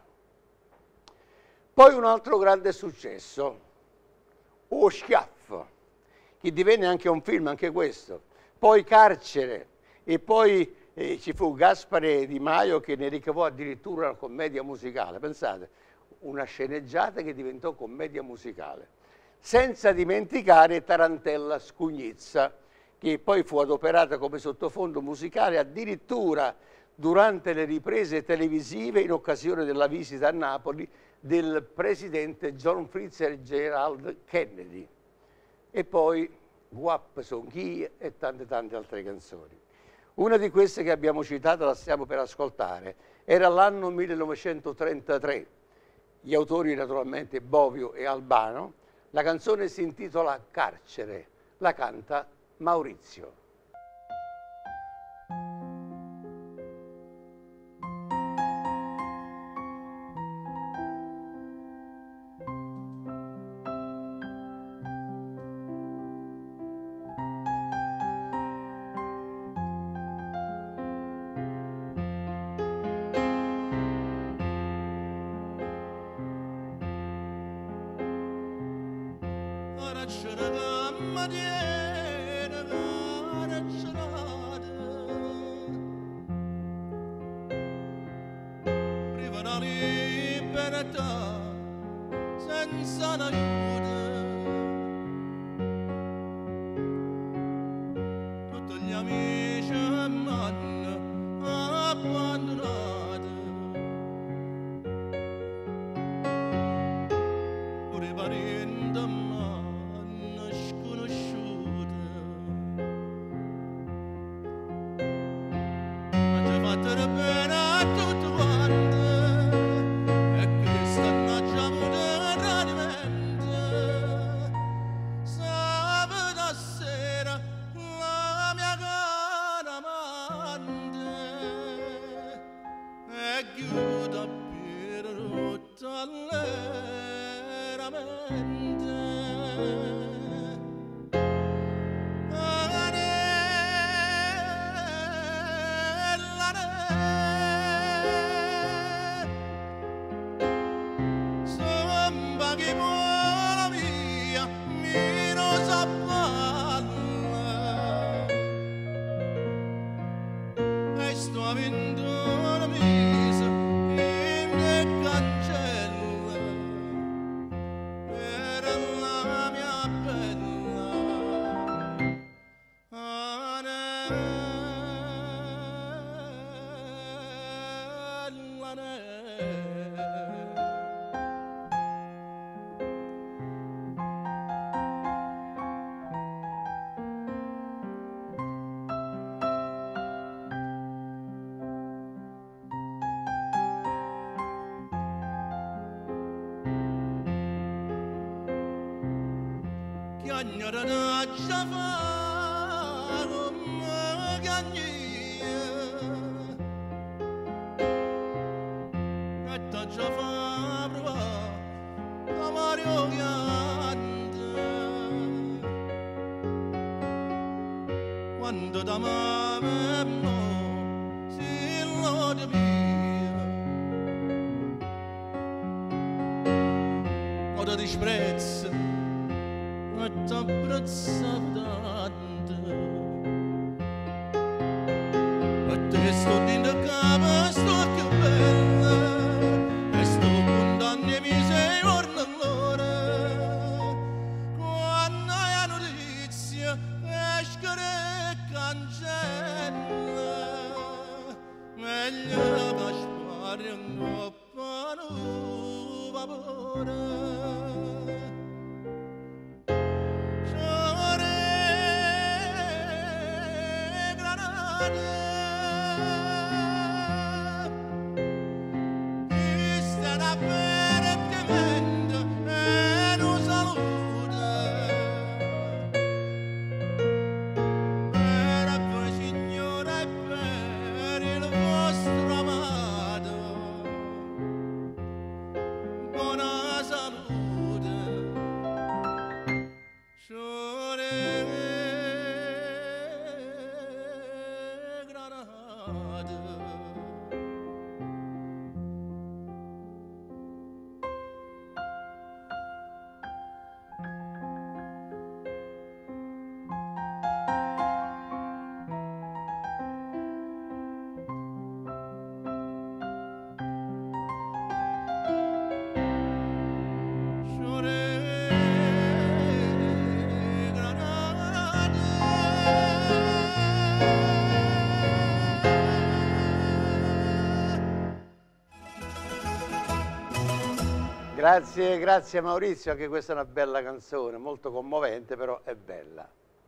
Poi un altro grande successo, O Schiaffo, che divenne anche un film, anche questo. Poi Carcere e poi ci fu Gaspare Di Maio che ne ricavò addirittura una commedia musicale. Pensate, una sceneggiata che diventò commedia musicale. Senza dimenticare Tarantella Scugnizza, che poi fu adoperata come sottofondo musicale addirittura durante le riprese televisive in occasione della visita a Napoli del presidente John Fitzgerald Kennedy. E poi Guap Sonchie e tante altre canzoni. Una di queste che abbiamo citato, la stiamo per ascoltare, era l'anno 1933. Gli autori naturalmente Bovio e Albano. La canzone si intitola Carcere, la canta Maurizio. Senza l'aiuto, tutti gli amici mi hanno abbandonato, pure i parenti mi hanno sconosciuto, ma ci ho fatto bene a tutti quanti. Chiagnerà già fa come cagnia metta già fa provare la Mario Chiante quando da mamma si lo devia o da disprezzo e t'abbraccia tanto e te sto dentro capa sto più bella e sto condanne mi sei orna allora quando hai notizia escere cancella meglio che spari un coppano vapore Grazie Maurizio, anche questa è una bella canzone, molto commovente, però è bella.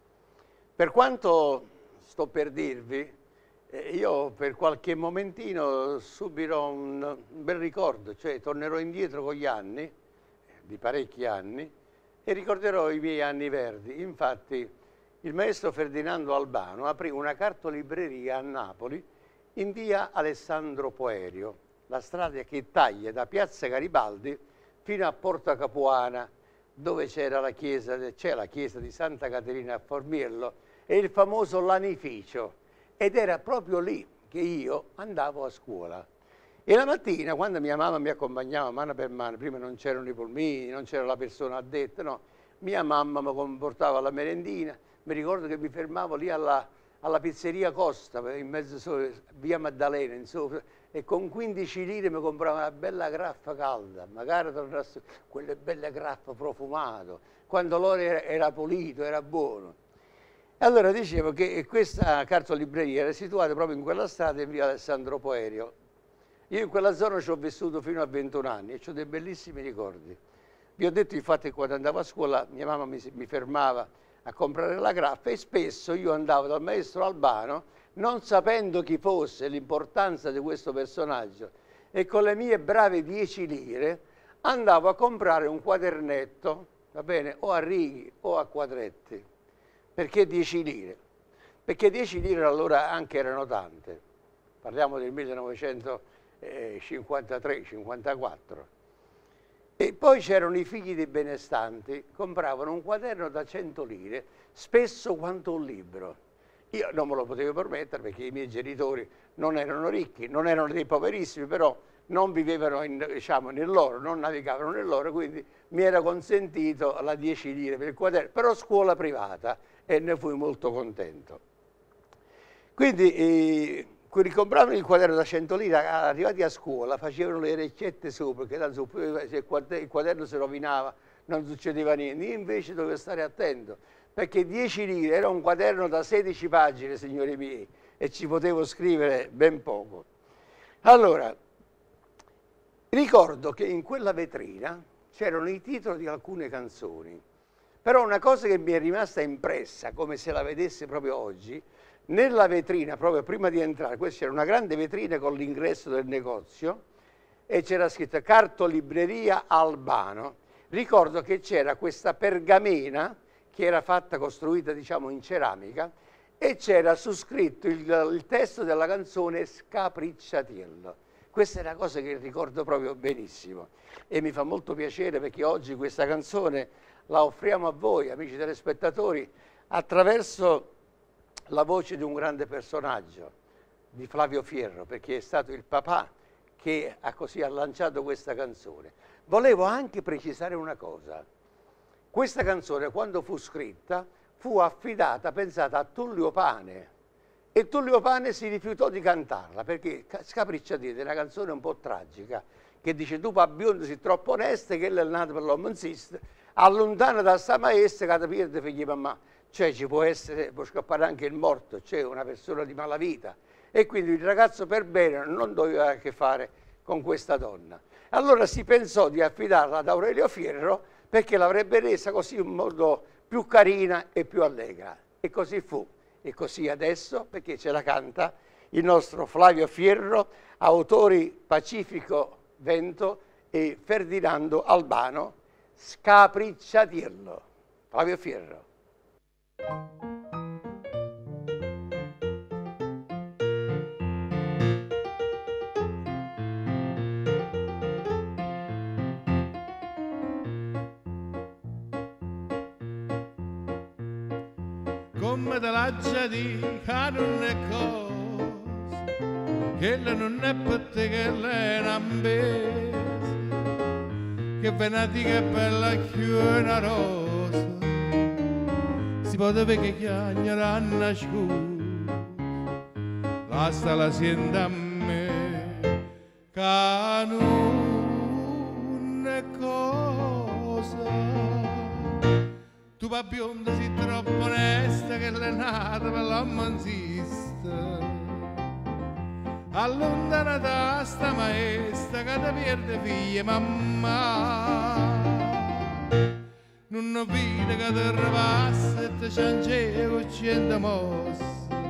Per quanto sto per dirvi, io per qualche momentino subirò un bel ricordo, cioè tornerò indietro con gli anni, di parecchi anni, e ricorderò i miei anni verdi. Infatti il maestro Ferdinando Albano aprì una cartolibreria a Napoli in via Alessandro Poerio, la strada che taglia da Piazza Garibaldi fino a Porta Capuana, dove c'era la chiesa di Santa Caterina a Formiello e il famoso lanificio, ed era proprio lì che io andavo a scuola. E la mattina, quando mia mamma mi accompagnava mano per mano, prima non c'erano i pulmini, non c'era la persona addetta, no, mia mamma mi portava alla merendina, mi ricordo che mi fermavo lì alla pizzeria Costa, in mezzo via Maddalena, insomma, e con 15 lire mi comprava una bella graffa calda, magari tornasse quelle belle graffe profumato, quando l'oro era pulito, era buono. E allora dicevo che questa cartolibreria era situata proprio in quella strada in via Alessandro Poerio. Io in quella zona ci ho vissuto fino a 21 anni e ho dei bellissimi ricordi. Vi ho detto infatti che quando andavo a scuola mia mamma mi fermava a comprare la graffa e spesso io andavo dal maestro Albano non sapendo chi fosse, l'importanza di questo personaggio, e con le mie brave 10 lire andavo a comprare un quadernetto, va bene, o a righi o a quadretti. Perché 10 lire? Perché 10 lire allora anche erano tante, parliamo del 1953-54. E poi c'erano i figli dei benestanti, compravano un quaderno da 100 lire, spesso quanto un libro. Io non me lo potevo permettere perché i miei genitori non erano ricchi, non erano dei poverissimi, però non vivevano nell'oro, non navigavano nell'oro, quindi mi era consentito la 10 lire per il quaderno, però scuola privata, e ne fui molto contento. Quindi ricompravano il quaderno da 100 lire, arrivati a scuola facevano le orecchiette sopra, che tanto se il quaderno si rovinava non succedeva niente. Io invece dovevo stare attento, perché 10 lire era un quaderno da 16 pagine, signori miei, e ci potevo scrivere ben poco. Allora, ricordo che in quella vetrina c'erano i titoli di alcune canzoni, però una cosa che mi è rimasta impressa, come se la vedesse proprio oggi, nella vetrina, proprio prima di entrare, questa era una grande vetrina con l'ingresso del negozio, e c'era scritto Cartolibreria Albano. Ricordo che c'era questa pergamena che era costruita diciamo in ceramica, e c'era su scritto il testo della canzone Scapricciatiello. Questa è una cosa che ricordo proprio benissimo e mi fa molto piacere perché oggi questa canzone la offriamo a voi, amici telespettatori, attraverso la voce di un grande personaggio, di Flavio Fierro, perché è stato il papà che ha lanciato questa canzone. Volevo anche precisare una cosa. Questa canzone, quando fu scritta, fu affidata, pensata a Tullio Pane, e Tullio Pane si rifiutò di cantarla perché Scapricciatiedo è una canzone un po' tragica che dice: tu pa biondo sei troppo onesta che lei è nato per l'uomo insiste, allontana da sta maestra che ti pierde figli mamma. Cioè ci può essere, può scappare anche il morto, c'è una persona di malavita, e quindi il ragazzo per bene non doveva a che fare con questa donna. Allora si pensò di affidarla ad Aurelio Fierro perché l'avrebbe resa così in modo più carina e più allegra, e così fu. E così adesso, perché ce la canta il nostro Flavio Fierro, autori Pacifico Vento e Ferdinando Albano, Scapricciatiello. Flavio Fierro. Come te l'ha già detto, non è cosa, che non è per te, che è una mbesa, che venati che bella più una rosa, si poteva che chiagneranno a scusa, lascia la sente a me, che non è cosa. Tu pa bionda sei troppo onesta che l'è nata per l'uomo insiste, allontana da sta maestra che ti pierde figlia mamma. Non vede che ti ripassa e ti ciancea con 100 mosse,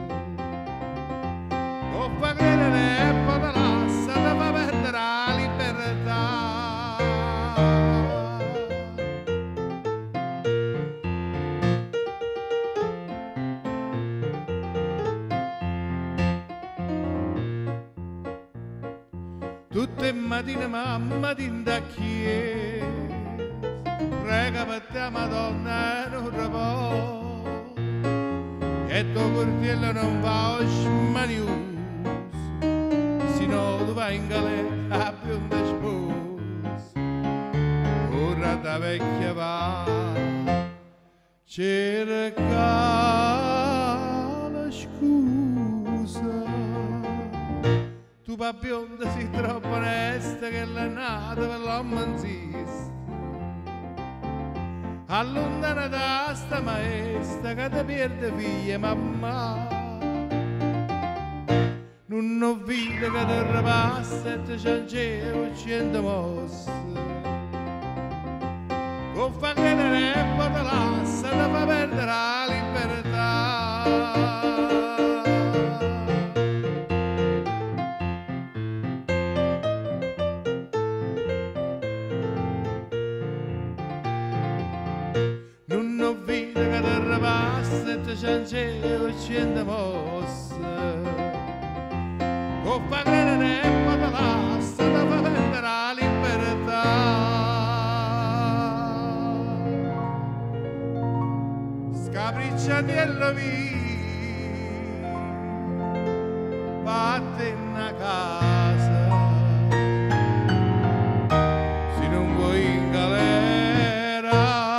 non fa credere e poi te lascia, ti fa perdere la libertà. Tutte le mattine mamma ti indacchie, prega per te Madonna e non riposo, che tuo cortiello non va a smanius, sino tu vai in galera a bionda sposa. Ora da vecchia va, cerca la scusa. Tu pa bionda sei troppo onesta che l'è nata per l'uomo insiste, allontana da sta maestra che ti pierde figlia mamma. Non ho vita che ti ripassa e ti ciancea con 100 mosse, non fa credere e poi te lascia, ti fa perdere la libertà. Ciancea con 100 mosse, non fa credere e poi te lascia, ti fa perdere la libertà. Scapricciatiello mio, vattene in casa, se non vuoi in galera,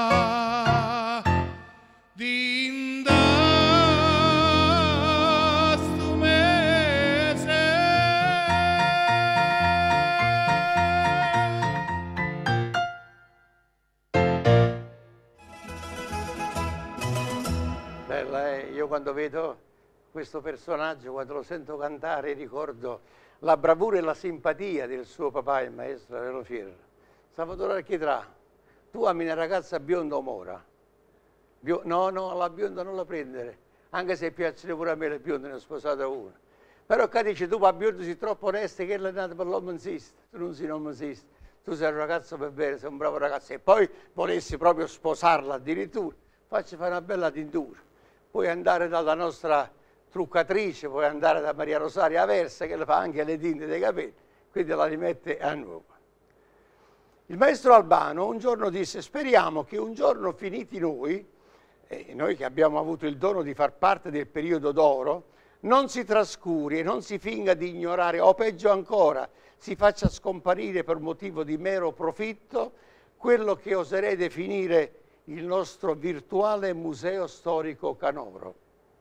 io quando vedo questo personaggio, quando lo sento cantare, ricordo la bravura e la simpatia del suo papà, il maestro Aurelio Fierro. Salvatore Architrà, tu ami una ragazza bionda o mora? No, la bionda non la prendere, anche se piacciono pure a me le bionde, ne ho sposata una. Però qua dice, tu pa bionda sei troppo onesta che è nata per l'uomo insiste, tu non sei un uomo insiste, tu sei un ragazzo per bene, sei un bravo ragazzo, e poi volessi proprio sposarla addirittura, facci fare una bella tintura. Puoi andare dalla nostra truccatrice, puoi andare da Maria Rosaria Aversa che le fa anche le tinte dei capelli, quindi la rimette a nuovo. Il maestro Albano un giorno disse: speriamo che un giorno finiti noi, noi che abbiamo avuto il dono di far parte del periodo d'oro, non si trascuri e non si finga di ignorare, o peggio ancora, si faccia scomparire per motivo di mero profitto quello che oserei definire il nostro virtuale museo storico canoro.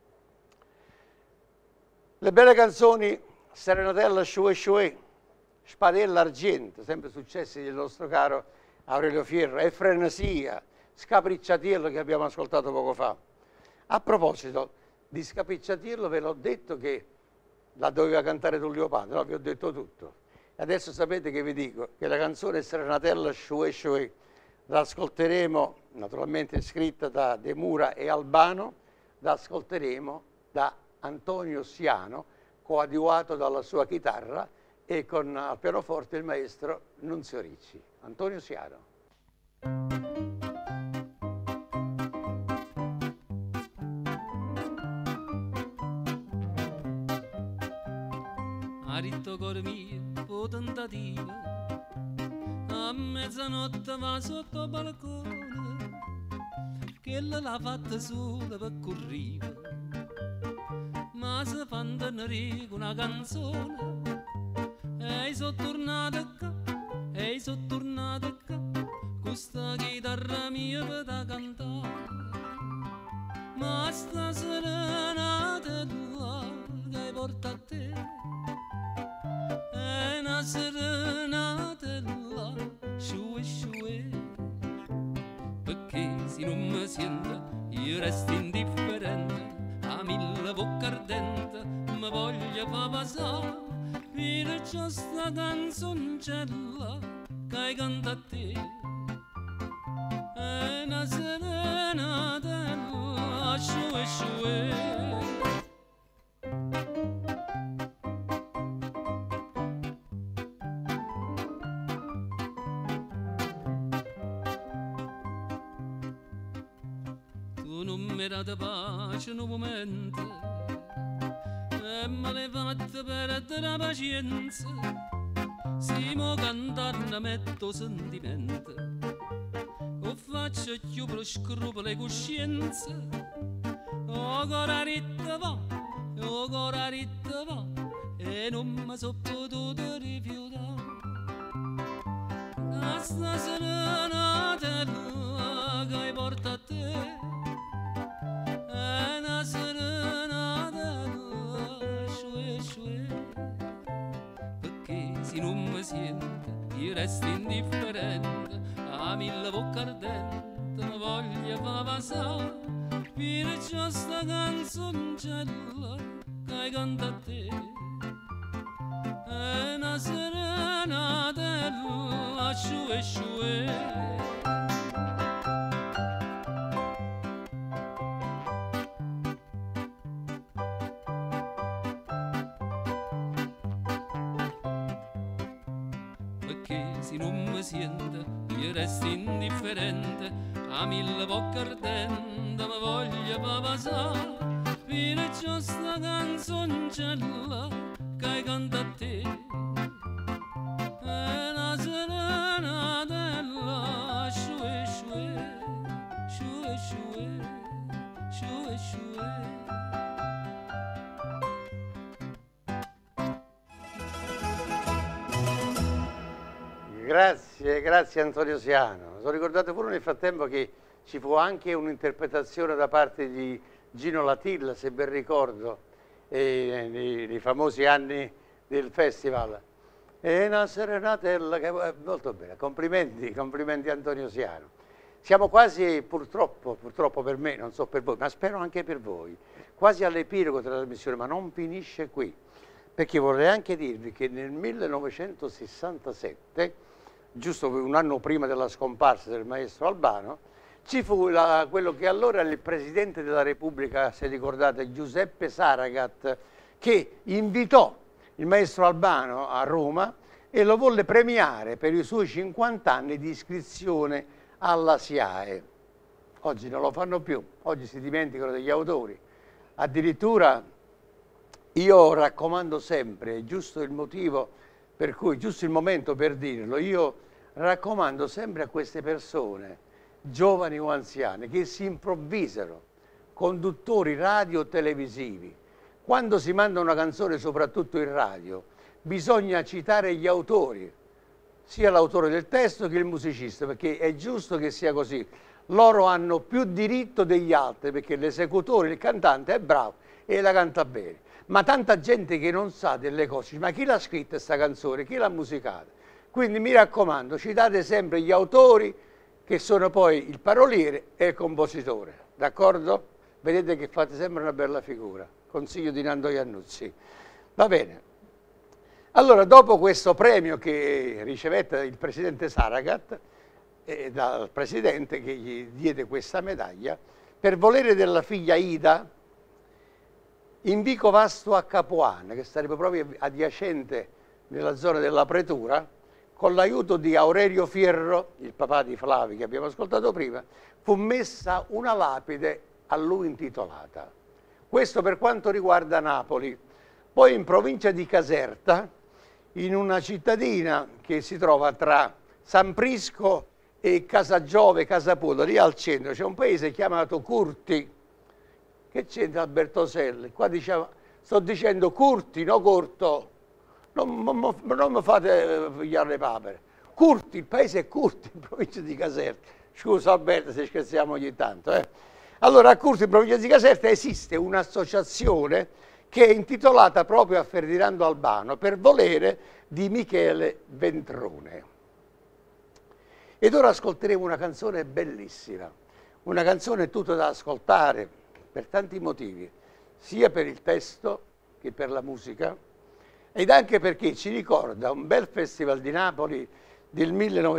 Le belle canzoni Serenatella Shue Shue, Spadella Argento, sempre successi del nostro caro Aurelio Fierro, e Frenesia, Scapricciatiello che abbiamo ascoltato poco fa. A proposito di Scapricciatiello, ve l'ho detto che la doveva cantare Tullio Padre, no, vi ho detto tutto. Adesso sapete che vi dico? Che la canzone Serenatella Shue Shue la ascolteremo, naturalmente scritta da De Mura e Albano, la ascolteremo da Antonio Siano, coadiuvato dalla sua chitarra e con al pianoforte il maestro Nunzio Ricci. Antonio Siano. Aritto cuore mio, po' tentativa, a mezzanotte va sotto balcone, che l'ha fatta sola per corriva, ma se fanno una canzone, e sono tornata qua, e sono tornata qua, questa chitarra mia per da cantare, ma sta serenata là che porta a te, è una serenata là, shue shue, perché se non mi sento io resto indifferente, a mille bocca ardente mi voglio fa passare, perciò sta canzoncella che canta a te, è una serenata là, shue shue. Da pace un momento e me l'hai fatta perdere la pazienza, siamo cantare ne metto sentimento o faccio più per scrupoli coscienza, o cora ritta va e non mi so potuto rifiutare a sta serenata che porta a te, una serenata shue shue, perché se non mi sento io resto indifferente, a mille bocca ardente mi voglio fa passare, perciò sta canzoncella che canta a te, è una serenata shue shue. Se non mi sento io resto indifferente, a mille bocca ardente mi voglio fa passare, perciò sta canzoncella che canta a te, è una serenata là, shue shue, shue shue, shue shue. Grazie Antonio Siano. Sono ricordato pure nel frattempo che ci fu anche un'interpretazione da parte di Gino Latilla, se ben ricordo, nei famosi anni del festival. E una serenatella che molto bene. Complimenti Antonio Siano. Siamo quasi, purtroppo per me, non so per voi, ma spero anche per voi, quasi all'epilogo della trasmissione, ma non finisce qui. Perché vorrei anche dirvi che nel 1967, giusto un anno prima della scomparsa del maestro Albano, ci fu quello che allora era il Presidente della Repubblica, se ricordate, Giuseppe Saragat, che invitò il maestro Albano a Roma e lo volle premiare per i suoi 50 anni di iscrizione alla SIAE. Oggi non lo fanno più, oggi si dimenticano degli autori. Addirittura io raccomando sempre, è giusto il motivo Per cui, giusto il momento per dirlo, io raccomando sempre a queste persone, giovani o anziane, che si improvvisano conduttori radio o televisivi. Quando si manda una canzone, soprattutto in radio, bisogna citare gli autori, sia l'autore del testo che il musicista, perché è giusto che sia così. Loro hanno più diritto degli altri, perché l'esecutore, il cantante è bravo e la canta bene. Ma tanta gente che non sa delle cose, ma chi l'ha scritta questa canzone, chi l'ha musicata? Quindi mi raccomando, citate sempre gli autori, che sono poi il paroliere e il compositore, d'accordo? Vedete che fate sempre una bella figura, consiglio di Nando Iannuzzi. Va bene. Allora, dopo questo premio che ricevette il presidente Saragat, dal presidente che gli diede questa medaglia, per volere della figlia Ida, in Vico Vasto a Capuana, che sarebbe proprio adiacente nella zona della pretura, con l'aiuto di Aurelio Fierro, il papà di Flavi che abbiamo ascoltato prima, fu messa una lapide a lui intitolata. Questo per quanto riguarda Napoli. Poi in provincia di Caserta, in una cittadina che si trova tra San Prisco e Casagiove, Casaputo, lì al centro, c'è un paese chiamato Curti. Che c'entra Albertoselli? Qua diciamo, sto dicendo Curti, no Corto. Non mi fate pigliare le papere. Curti, il paese è Curti, in provincia di Caserta. Scusa Alberto se scherziamo ogni tanto. Allora a Curti, in provincia di Caserta, esiste un'associazione che è intitolata proprio a Ferdinando Albano, per volere di Michele Ventrone. Ed ora ascolteremo una canzone bellissima, una canzone tutta da ascoltare, per tanti motivi, sia per il testo che per la musica, ed anche perché ci ricorda un bel festival di Napoli del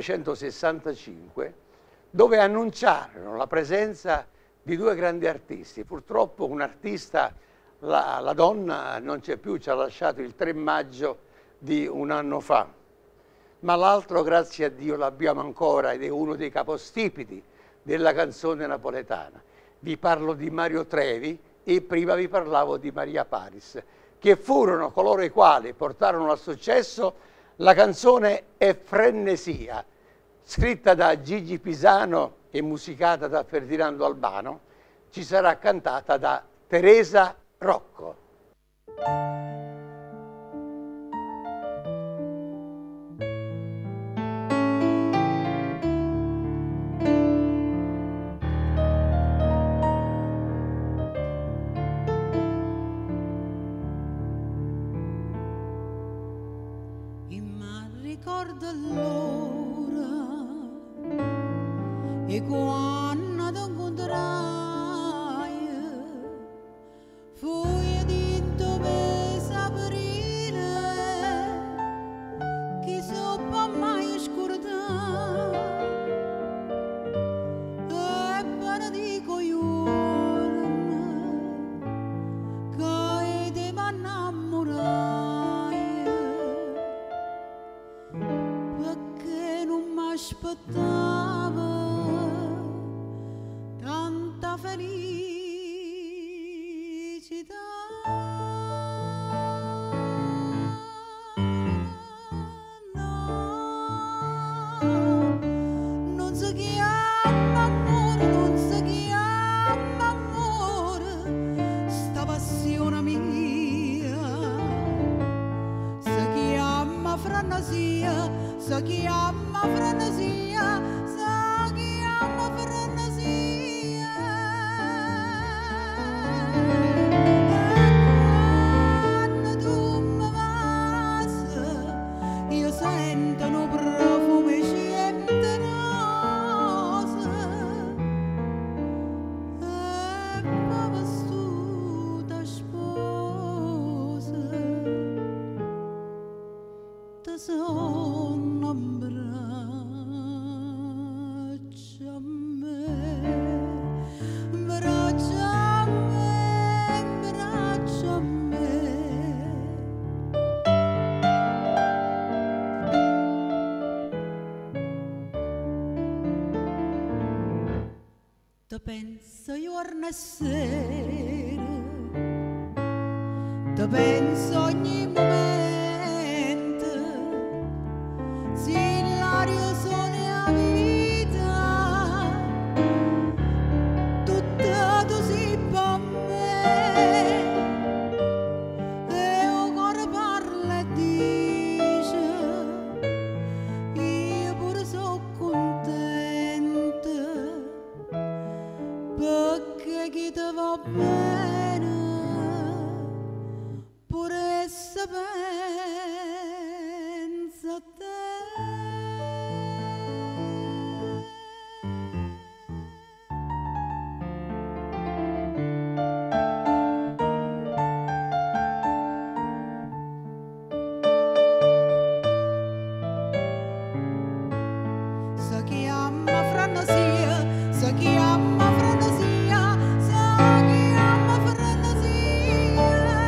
1965, dove annunciarono la presenza di due grandi artisti. Purtroppo un artista, la donna non c'è più, ci ha lasciato il 3 maggio di un anno fa, ma l'altro, grazie a Dio, l'abbiamo ancora ed è uno dei capostipiti della canzone napoletana. Vi parlo di Mario Trevi e prima vi parlavo di Maria Paris, che furono coloro i quali portarono al successo la canzone È frenesia, scritta da Gigi Pisano e musicata da Ferdinando Albano. Ci sarà cantata da Teresa Rocco. Ricordo allora e quando ti incontrai fui di dove saprire che sopra mai scordare e per dico io che ti va innamorai perché non mi aspettava tanta felicità. No, non si chiama amore, non si chiama amore, sta passione mia, si chiama frenesia, si chiama frenesia, si chiama frenesia. E quando tu mi passi, io sento un profumo scente rosa e poi vestuta sposa ti sono un braccio a me, braccio a me, braccio a me. Ti penso giorno e sera, ti penso ogni momento, Si chiama frenesia, si chiama frenesia, si chiama frenesia.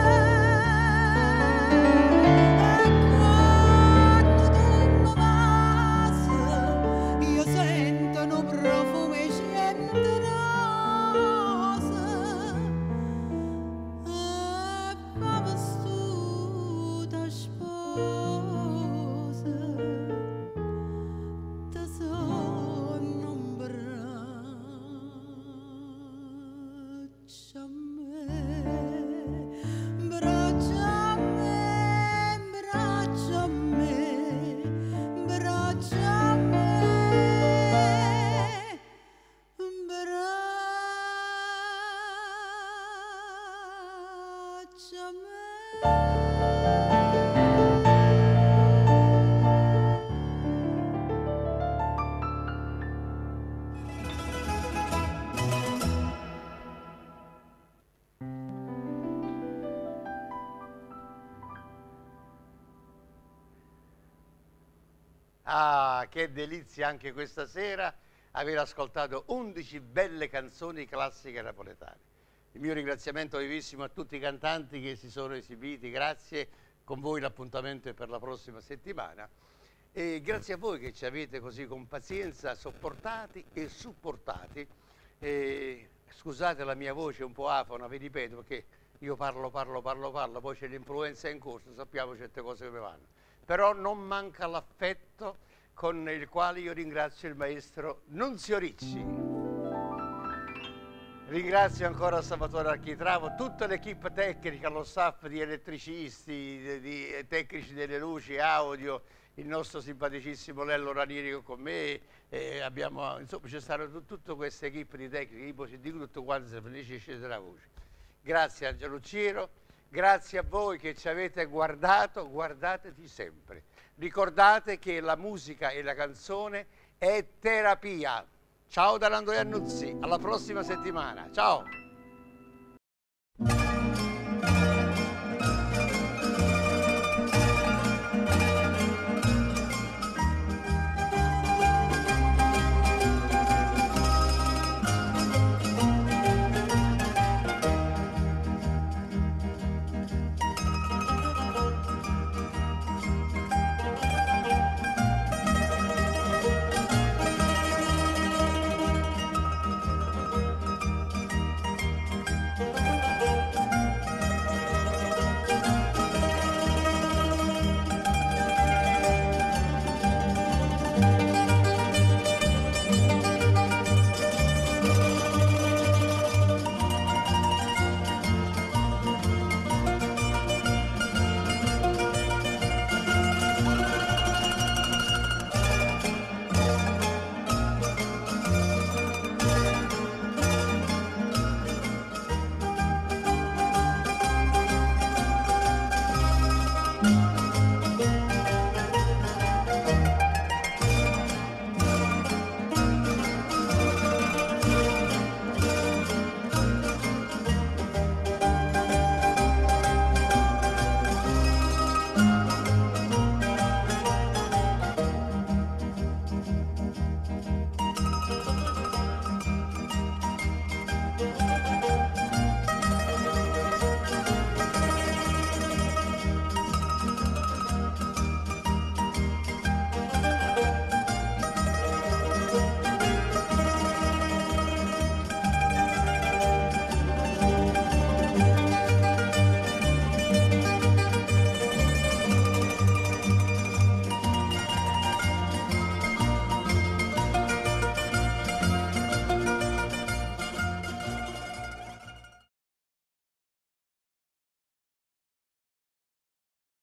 E quando tu mi passi, io sento un profumo generoso. E va vestuta sposa. Da sonno un braccio a me, braccio a me, braccio a me, braccio a me, braccio a me. Ah, che delizia anche questa sera aver ascoltato 11 belle canzoni classiche napoletane. Il mio ringraziamento vivissimo a tutti i cantanti che si sono esibiti, grazie, con voi l'appuntamento è per la prossima settimana e grazie a voi che ci avete così con pazienza sopportati e supportati. Scusate la mia voce un po' afona, vi ripeto, perché io parlo, poi c'è l'influenza in corso, sappiamo certe cose come vanno. Però non manca l'affetto con il quale io ringrazio il maestro Nunzio Ricci. Ringrazio ancora Salvatore Architravo, tutta l'equipe tecnica, lo staff di elettricisti, di tecnici delle luci, audio, il nostro simpaticissimo Lello Ranieri con me, insomma c'è stata tutta questa equipe di tecnici, di tutto quanto si finisce la voce. Grazie Angelo Ciero. Grazie a voi che ci avete guardato, guardateci sempre. Ricordate che la musica e la canzone è terapia. Ciao da Nando Iannuzzi, alla prossima settimana. Ciao!